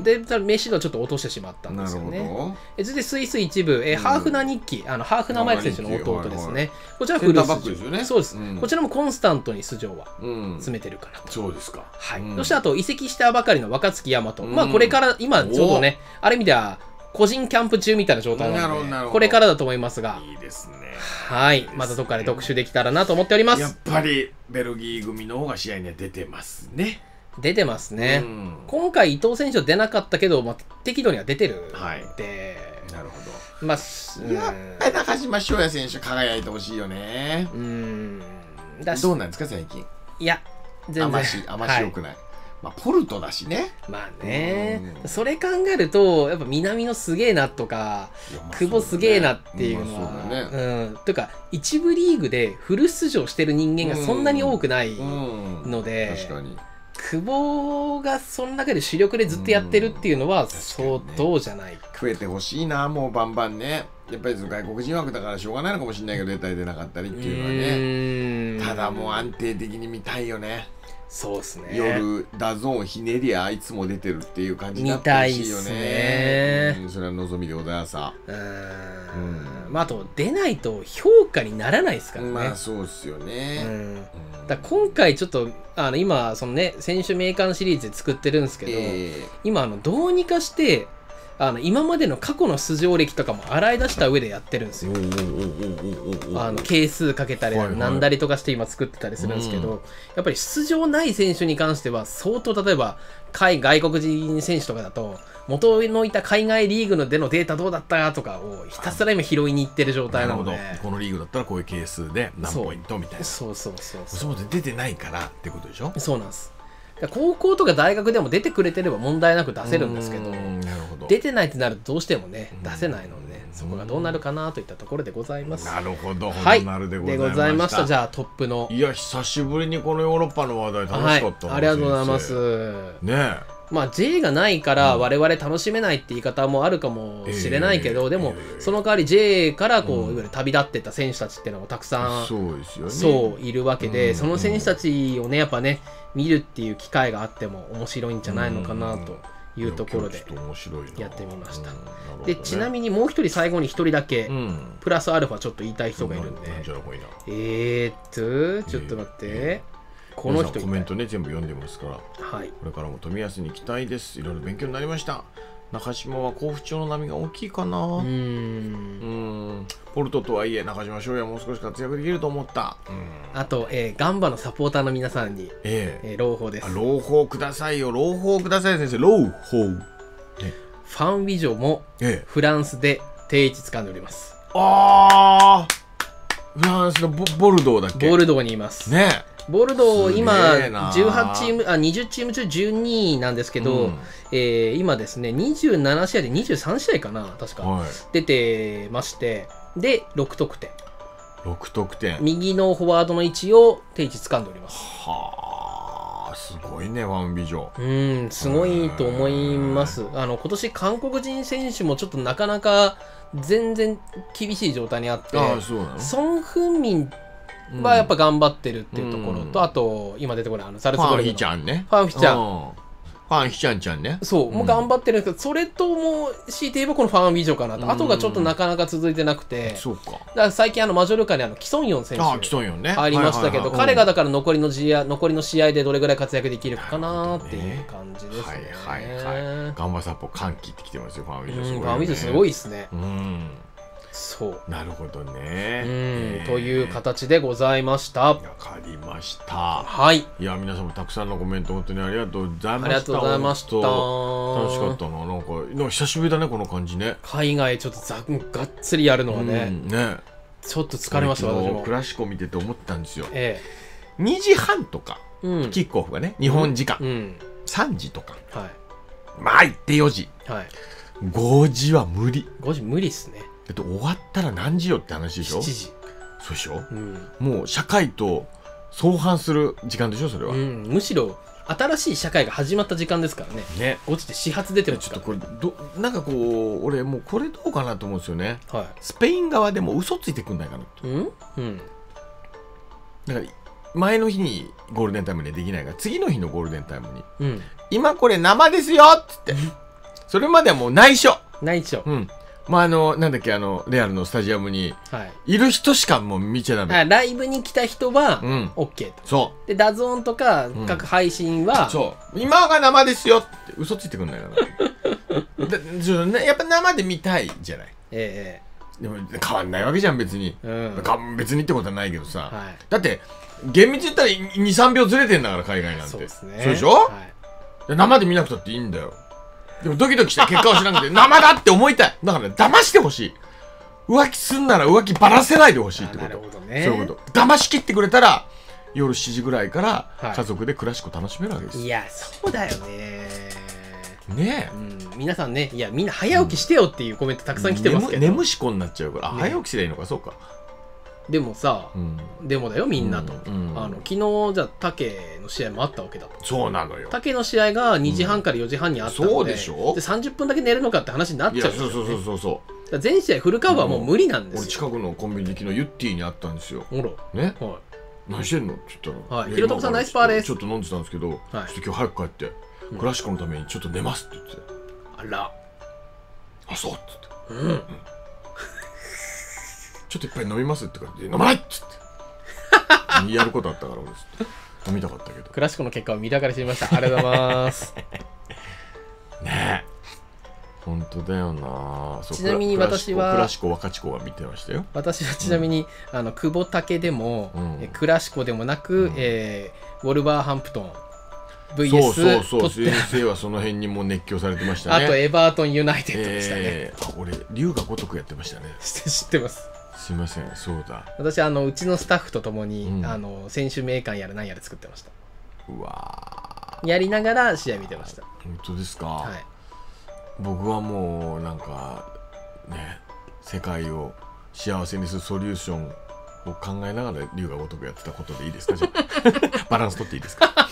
B: でメッシ度はちょっと落としてしまったんですよね。えそれでスイス一部、えー、ハーフナ日記、あのハーフナマイク選手の弟ですね。こちらフル出場、そうです、こちらもコンスタントに出場は詰めてるかなと。
A: そうですか。
B: はい。そしてあと移籍したばかりの若月大和、まあこれから今ちょうどね、ある意味では個人キャンプ中みたいな状態なので、これからだと思いますが、
A: いいですね。
B: はい、またどっかで特集できたらなと思っております。
A: やっぱりベルギー組の方が試合には出てますね。
B: 出てますね。今回伊藤選手は出なかったけど、まあ、適度には出てるんで、はい、
A: なるほど。
B: まあ、
A: やっぱり中島翔也選手輝いてほしいよね。うん。どうなんですか最近。
B: いや、
A: 全然あましあまし良くない。はい、まあ、ポルトだしね。
B: まあね、それ考えるとやっぱ南野すげえなとか、久保すげえなっていうのは、ね、うん、というか一部リーグでフル出場してる人間がそんなに多くないので、確かに久保がその中で主力でずっとやってるっていうのは相当じゃないか、
A: ね、増えてほしいな、もうバンバンね。やっぱり外国人枠だからしょうがないのかもしれないけど出たり出なかったりっていうのはね、ただもう安定的に見たいよね。
B: そうですね。
A: 夜ダゾーンひねりゃいつも出てるっていう感じになってほしいよね。見たいですね、うん、それは望みでございます。うん、
B: まああと出ないと評価にならないですからね。
A: まあそうですよね。うん、
B: だ今回ちょっとあの今そのね選手名鑑シリーズで作ってるんですけど、えー、今あのどうにかしてあの今までの過去の出場歴とかも洗い出した上でやってるんですよ。あの係数かけたりなんだりとかして今作ってたりするんですけど、はいはい、やっぱり出場ない選手に関しては相当、例えば海外国人選手とかだと元のいた海外リーグのでのデータどうだったとかをひたすら今拾いに行ってる状態なので、
A: このリーグだったらこういう係数で何ポイントみたいな。
B: そうそうそう
A: そう。そう出てないからってことでしょ。
B: そうなんです。高校とか大学でも出てくれてれば問題なく出せるんですけど、ど出てないってなるとどうしてもね出せないので、そこがどうなるかなといったところでございます。
A: なるほど、
B: はい、でございました。じゃあトップの、
A: いや久しぶりにこのヨーロッパの話題楽しかった、
B: はい、ありがとうございます。ねえ、まあ J がないから我々楽しめないって言い方もあるかもしれないけど、うん、でもその代わり J からこう、うん、いわゆる旅立ってった選手たちっていうのもたくさん、そうですよね、そういるわけで、うん、その選手たちをねやっぱね見るっていう機会があっても面白いんじゃないのかなというところでやってみました。うん、でちなみにもう一人最後に一人だけ、うん、プラスアルファちょっと言いたい人がいるんで、えーっとちょっと待って、えーこの人
A: コメントね全部読んでますから、はい、これからも冨安に期待です。いろいろ勉強になりました。中島は好不調の波が大きいかな。うーんうんポルトとはいえ中島翔也もう少し活躍できると思った。
B: うんあと、えー、ガンバのサポーターの皆さんに、えーえー、朗報です。
A: 朗報くださいよ。朗報ください先生。朗報、ね、
B: ファン・ウィジョもフランスで定位置掴んでおります。
A: ああフランスの ボ, ボルドーだっけ。
B: ボルドーにいますね。ボルドー今じゅうはちチームあにじゅうチーム中じゅうにいなんですけど、うん、えー、今ですねにじゅうなな試合でにじゅうさん試合かな確か、はい、出てましてでろく得点
A: ろく得点
B: 右のフォワードの位置を定位置掴んでおります。
A: はあすごいねワンビジョ
B: ン。うんすごいと思います。あの今年韓国人選手もちょっとなかなか全然厳しい状態にあって、あそうなのソン・フンミンはやっぱ頑張ってるっていうところと、うん、あと今出てこないあのサルツブルクの
A: ファンヒちゃんね。
B: ファンヒちゃん。
A: ファンヒちゃんちゃんね。
B: そう、うん、もう頑張ってるんですけど、それとも強いて言えばこのファンビジョンかなと。あとがちょっとなかなか続いてなくて。そうか。だから最近あのマジョルカにあのキソンヨン選手
A: あキソンヨンね
B: ありましたけど、彼がだから残りの試合残りの試合でどれぐらい活躍できるかなっていう感じですね。
A: はいはいはい。ガンバサッポ歓喜ってきてますよファンビジョン。
B: ファンビジョンすごいですね。
A: うん。
B: そう
A: なるほどね、うん
B: えー、という形でございました。
A: わかりました。はい。いや皆さんもたくさんのコメント本当にありがとうございました。
B: ありがとうございました。
A: 楽しかったな。なんかなんか久しぶりだねこの感じね。
B: 海外ちょっとざがっつりやるのはね、うん、ねちょっと疲れました私も。
A: クラシコ見てて思ったんですよ、ええ、にじはんとか、うん、キックオフがね日本時間、うん、さんじとか、はい、まあ行ってよじ、はい、ごじは無理。
B: ごじ無理っすね。
A: だって終わったら何時よって話でしょ。しちじそうでしょ、うん、もう社会と相反する時間でしょそれは、う
B: ん、むしろ新しい社会が始まった時間ですからね。
A: ね、
B: ゴチで始発出てます
A: ちょ
B: から、
A: っとこれどなんかこう俺もうこれどうかなと思うんですよね。
B: は
A: スペイン側でも嘘ついてくんないかなと。
B: い。うんうん
A: だから前の日にゴールデンタイムでできないから次の日のゴールデンタイムに
B: うん
A: 今これ生ですよっつってそれまではもう内緒。
B: 内緒。
A: うん。まああのなんだっけあのレアルのスタジアムに
B: はい
A: いる人しかもう見ちゃダメ。
B: あライブに来た人は
A: うん
B: OK と。
A: そ
B: でダゾーンとか
A: ん
B: 各配信は、
A: うそう今が生ですよって嘘ついてくんないかな。だちょっとねやっぱ生で見たいじゃない。
B: え
A: でも変わんないわけじゃん別に。
B: えうん
A: か別にってことはないけどさ、
B: はい
A: だって厳密に言ったらにさんびょうずれてんだから海外なんて。
B: そうですね。
A: そうでしょ、
B: はい
A: で生で見なくたっていいんだよ。でもドキドキして結果は知らなくて生だって思いたい。だから、ね、騙してほしい。浮気すんなら浮気ばらせないでほしいってこ
B: あなる
A: と。
B: ほどね。
A: そういうこと。騙しきってくれたら夜しちじぐらいから
B: はい
A: 家族でクラシコ楽しめるわけですよ。
B: いやそうだよね。
A: ね
B: うん、皆さんね、いやみんな早起きしてよっていうコメントたくさん来てますけど、
A: 眠眠しこになっちゃうから、あ
B: ね
A: 早起きすりゃいいのかそうか。
B: でもさ、
A: うん
B: でもだよみんなと、
A: うんうん
B: あの昨日じゃあ竹の試合もあったわけだと。
A: そうなのよ。
B: 竹の試合がにじはんからよじはんにあったので、
A: そうでしょ
B: でさんじゅっぷんだけ寝るのかって話になっ
A: い
B: ちゃう
A: やそうそうそうそうそう。
B: だから全試合フルカバーはもう無理なんですよ。
A: 俺近くのコンビニで昨日ユッティに会ったんですよ。
B: ほら、
A: ね。
B: は
A: 何してんのって言ったら、や
B: はいひろともさん
A: 今から
B: ナイスパーです
A: ちょっと飲んでたんですけど、ちょっと今日早く帰って、
B: うん
A: クラシコのためにちょっと寝ますって言って、
B: い、あら、
A: あそうっつって、
B: うん、
A: ちょっといっぱい飲みますって言って飲まないっつってやることあったから俺っつって飲みたかったけど
B: クラシコの結果を見たから知りました。ありがとうございます
A: ねえ本当だよな。そう
B: ちなみに私は
A: クラシコクラシコ若智子は見てましたよ。
B: 私はちなみに、うん、あの久保建でも、
A: うん
B: えクラシコでもなく、うんえー、ウォルバーハンプトン ブイ
A: そう
B: エス
A: そうそう
B: トッテ
A: 先生はその辺にも熱狂されてましたね。
B: あとエバートンユナイテッドでしたね、
A: えー、あ俺龍が如くやってましたね。
B: 知ってます。
A: すいませんそうだ。
B: 私あのうちのスタッフとともに、
A: うん、
B: あの選手名鑑やら何やら作ってました。
A: うわ
B: やりながら試合見てました。
A: 本当ですか。
B: はい、
A: 僕はもうなんかね世界を幸せにするソリューションを考えながら龍が如くやってたことでいいですか。じゃあバランス取っていいですか。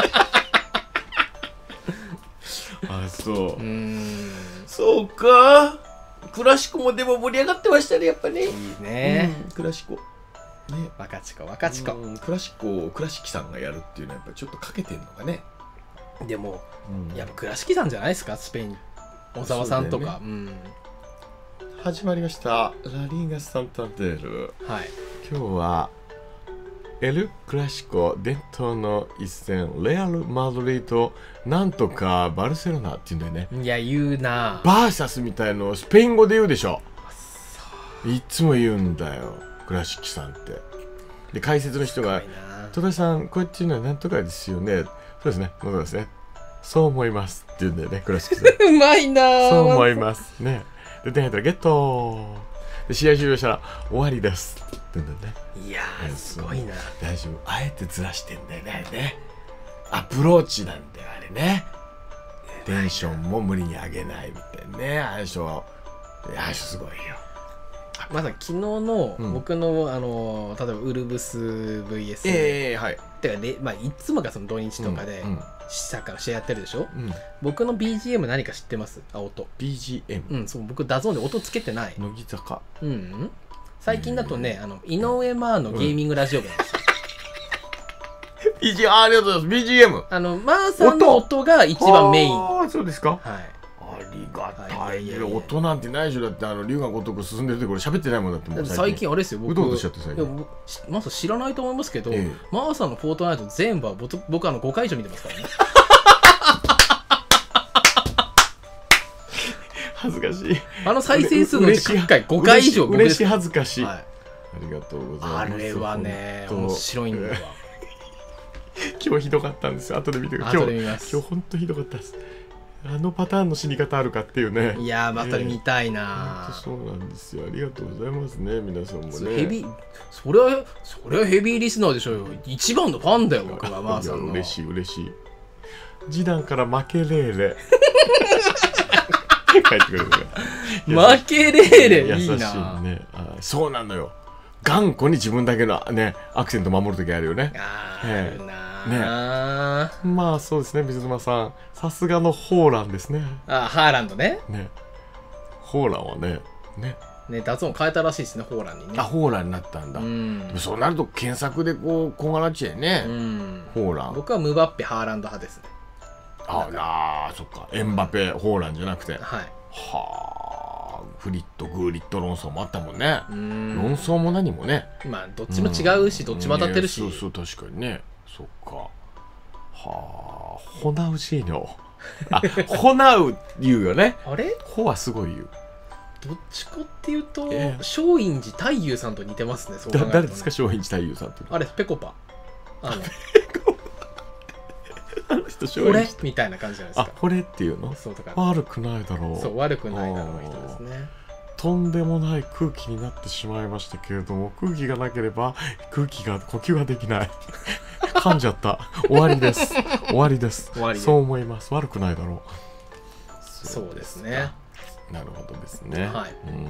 A: あそうう
B: ーん
A: そうか。クラシコもでも盛り上がってましたねやっぱね。
B: いいね、
A: うん、クラシコね
B: 若智子若智子、
A: うんクラシコを倉敷さんがやるっていうのはやっぱりちょっとかけてんのかね。
B: でも、
A: うん
B: やっぱ倉敷さんじゃないですかスペイン小沢さんとかう、
A: そう
B: ん
A: 始まりましたラリーガ・サンタンデール。
B: はい
A: 今日はエル・クラシコ伝統の一戦レアル・マドリードなんとかバルセロナっていうんだよね。
B: いや言うな
A: バーサスみたいのをスペイン語で言うでしょ。いっつも言うんだよ倉敷さんって。で解説の人が「戸田さんこうやって言うのはなんとかですよね」そうですねそうですねそう思いますって言うんだよね倉敷さん。
B: うまいな
A: そう思いますね。で点入ったらゲットで試合終了したら終わりですって言うんだよね。
B: いやーすごいな。
A: 大丈夫あえてずらしてんだよねあれね。アプローチなんだよあれね。テンションも無理に上げないみたいなね。相性相性すごいよ。
B: まさに昨日の
A: うん
B: 僕の、あの例えばウルブス ブイエス、
A: ええはい。
B: てかね、まあ、いつもがその土日とかで、
A: うん
B: サッカーの試合やってるでしょ。
A: うん、
B: 僕の ビージーエム 何か知ってます？あ音
A: ビージーエム、
B: うんそう僕ダゾーンで音つけてない。
A: 乃木坂。
B: うんうん最近だとね、あの井上真央のゲーミングラジオ部なんですよ、
A: ビージーエム ありがとうございます。 ビージーエム
B: あのマーさんの音が一番メイン。
A: ああそうですか。
B: はい
A: ありがたいね。
B: はいいやいやいや
A: 音なんてないでしょ。だってあの龍が如く進んでるところ喋ってないもんだってもう
B: 最近あれですよ僕
A: うとうとしちゃって最近
B: いや僕しマーさん知らないと思いますけど、
A: ええ
B: マーさんのフォートナイト全部は僕僕あのごかい以上見てますからね
A: 恥ずかしい。
B: あの再生数のうち各回ごかい以上僕です
A: 嬉しい恥ずかしい、
B: はい、
A: ありがとうございます。
B: あれはね
A: 本当
B: 面白いんだわ
A: 今日ひどかったんですよ。後で見てください。
B: 後で見ます
A: 今日本当ひどかったです。あのパターンの死に方あるかっていうね。
B: いやーまた見たいな
A: 本当そうなんですよ。ありがとうございますね皆さんもね。
B: ヘビそれはそれはヘビーリスナーでしょうよ。一番のファンだよ僕はマーさんの。
A: いや嬉しい嬉しい。示談から負けレーレ帰ってくるから
B: 負けれーれいい
A: 優しい
B: な。
A: ね。あそうなのよ。頑固に自分だけのねアクセント守るときあるよね。
B: あ
A: ええ
B: ーあるなあ
A: ね、まあそうですね、水沼さん、さすがのホーランですね。
B: あ、ハーランドね。
A: ね、ホーランはね、ね。
B: ね、脱音変えたらしいですね、ホーランにね。
A: あ、ホーランになったんだ。うん、でもそうなると検索でこう小柄ちやね、うん、ホーラン。
B: 僕はムバッペ、ハーランド派ですね。
A: ああ、そっか、エンバペ、ホーランじゃなくて。はい。はあ、フリット、グーリット論争もあったもんね。論争も何もね。
B: まあ、どっちも違うし、どっちも当たってるし。
A: そうそう、確かにね。そっか。はあ、ホナウジーニョ。あ、ホナウ言うよね。
B: あれ？
A: ホはすごい言う。
B: どっちかっていうと、えー、松陰寺太夫さんと似てますね。そう
A: 考えるとね。誰ですか、松陰寺太夫さんって。
B: あれ、ペコパ。あの
A: あの人、
B: これみたいな感じじゃないですか。
A: あ、これっていうの？
B: そうとか。
A: 悪くないだろう。
B: そう、悪くないだろうの人ですね。
A: とんでもない空気になってしまいましたけれども、空気がなければ空気が呼吸ができない。噛んじゃった。終わりです。終わりです。終わりです。そう思います。悪くないだろう。
B: そうですね。
A: なるほどですね。
B: はい。
A: うん、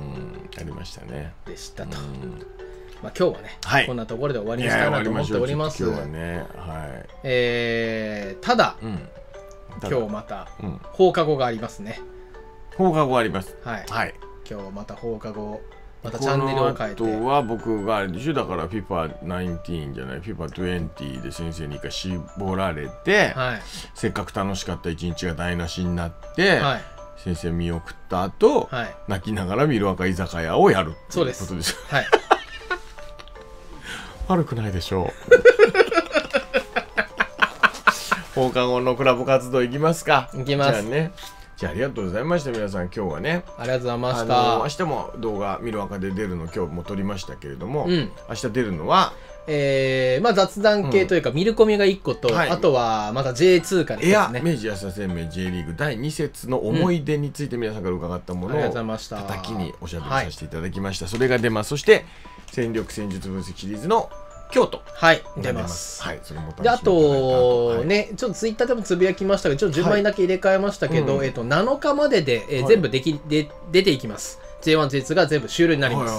A: ありましたね。
B: でしたと。まあ今日はね、はい、こんなところで終わりにしたいなと思っております。
A: 今日はね、はい。
B: えー、ただ、うん、ただ今日また、うん、放課後がありますね。
A: 放課後あります。
B: はい。
A: はい。
B: 今日また放課後、またチャンネルを変えて。
A: この後は僕があれでしょ、だから フィファナインティーン じゃない、フィファにじゅう で先生に一回絞られて、はい、せっかく楽しかった一日が台無しになって、はい、先生見送った後、はい、泣きながらミルワカ居酒屋をやるっていうことです。
B: はい。
A: 悪くないでしょう。放課後のクラブ活動行きますか。
B: 行きます。
A: じゃあね。じゃあありがとうございました皆さん。今日はね。
B: ありがとうございました。
A: 明日も動画ミルワカで出るの今日も撮りましたけれども、うん、明日出るのは。
B: えー、まあ雑談系というか、うん、ミルコミがいっこと、はい、あとはまた ジェイツー からですね。
A: 明治安田生命 J リーグだいに節の思い出について皆さんから伺ったものを叩きにおしゃべりさせていただきました。はい、それが出ます。そして戦力戦術分析シリーズの京都、
B: はい出ます。
A: はい、それも
B: であとね、ちょっとツイッターでもつぶやきましたけど、ちょっと順番にだけ入れ替えましたけど、えっとなのかまでで、えー、全部できで出ていきます。ジェイワン、ジェイツー が全部終了になります。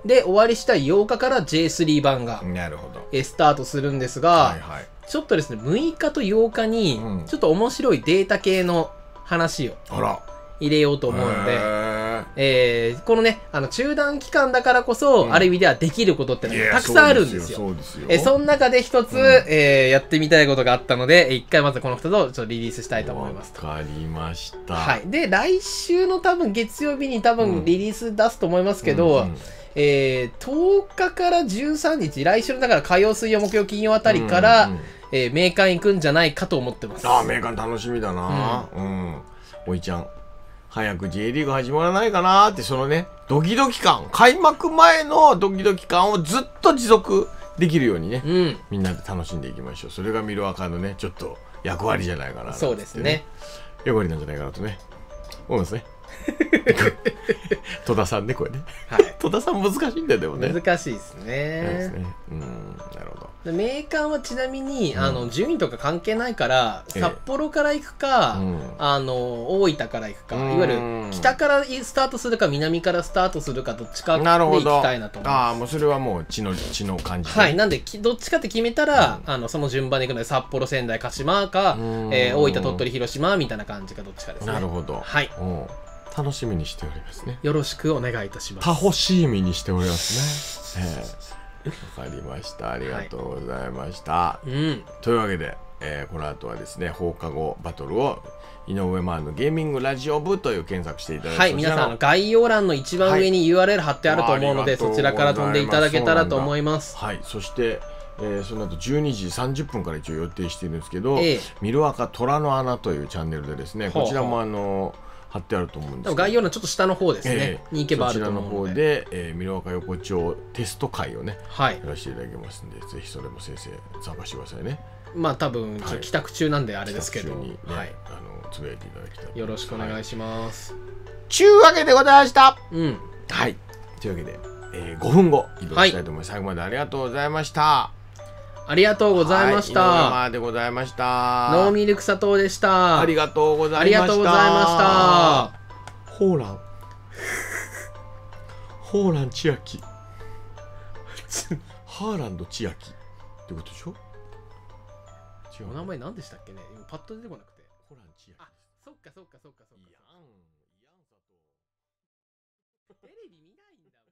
B: で、終わりしたいようかから ジェイスリー 版が
A: なるほど
B: スタートするんですが、はいはい、ちょっとですね、むいかとようかに、ちょっと面白いデータ系の話を入れようと思うので、えー、このね、あの中断期間だからこそ、うん、ある意味ではできることってのがたくさんあるんですよ。そえその中で一つ、うん、えー、やってみたいことがあったので、一回まずこのふたつをちょっとリリースしたいと思います。
A: わかりました。
B: はい。で、来週の多分月曜日に多分リリース出すと思いますけど、うんうん、えー、とおかからじゅうさんにち、来週のだから火曜、水曜、木曜、金曜あたりから、うんうん、えー、メーカー行くんじゃないかと思ってます。
A: ああ、メーカー楽しみだな。うん。うん、おいちゃん。早く J リーグ始まらないかなーって、そのね、ドキドキ感、開幕前のドキドキ感をずっと持続できるようにね、うん、みんなで楽しんでいきましょう。それがミルワカのね、ちょっと役割じゃないかな、ね。
B: そうですね。
A: 役割なんじゃないかなとね、思いますね。戸田さんね、これね。はい、戸田さん難しいんだよ、でもね。
B: 難しいですね。
A: ですね。うん、なるほど。
B: メーカーはちなみに、うん、あの順位とか関係ないから、札幌から行くか、うん、あの大分から行くか、いわゆる北からスタートするか南からスタートするかどっちかで行きたいなと思います。
A: ああ、もうそれはもう血の血の感じで。
B: はい、なんでどっちかって決めたら、うん、あのその順番で行くので札幌、仙台、鹿島か、えー、大分、鳥取、広島みたいな感じかどっちかですね。
A: なるほど。
B: はい。
A: 楽しみにしておりますね。
B: よろしくお願いいたします。
A: 楽しみにしておりますね。えーわかりました。ありがとうございました。はいうん、というわけで、えー、この後はですね、放課後バトルを井上真央のゲーミングラジオ部という検索していただいて、
B: はい、皆さんの概要欄の一番上に ユーアールエル 貼ってあると思うので、はい、そちらから飛んでいただけたらと思います。
A: はい、そして、えー、その後じゅうにじさんじゅっぷんから一応予定しているんですけど、えー、ミルワカ虎の穴というチャンネルでですね、こちらもあの貼ってあると思うんですけど、
B: 概要欄ちょっと下の方ですね、えー、に行けばあると思うので、
A: そちらの方で、えー、ミルワカ横丁テスト会をね、
B: はい、
A: やらせていただきますんで、ぜひそれも先生参加してくださいね。
B: まあ多分ちょ帰宅中なんであれですけど、
A: 帰宅中にね、はい、あのつぶやいていただきたい。
B: よろしくお願いします。
A: ちゅうわけでございました。
B: うん。
A: はい。というわけで、えー、ごふんご移動したいと思います。はい、最後までありがとうございました。
B: ありがとうございました。
A: はい、井上真央でございました。
B: ノーミルク砂糖でした。
A: ありがとうございました。
B: ありがとうございました。
A: ホーラン。ホーラン千秋。ハーランド千秋ってことでしょ。 違う。
B: お名前何でしたっけね、今パッと出てこなくて。
A: ホラン千秋
B: あ、
A: です。
B: そっかそっかそっかそっか。
A: いやん、いやんさと。
B: テレビ見ないんだもん。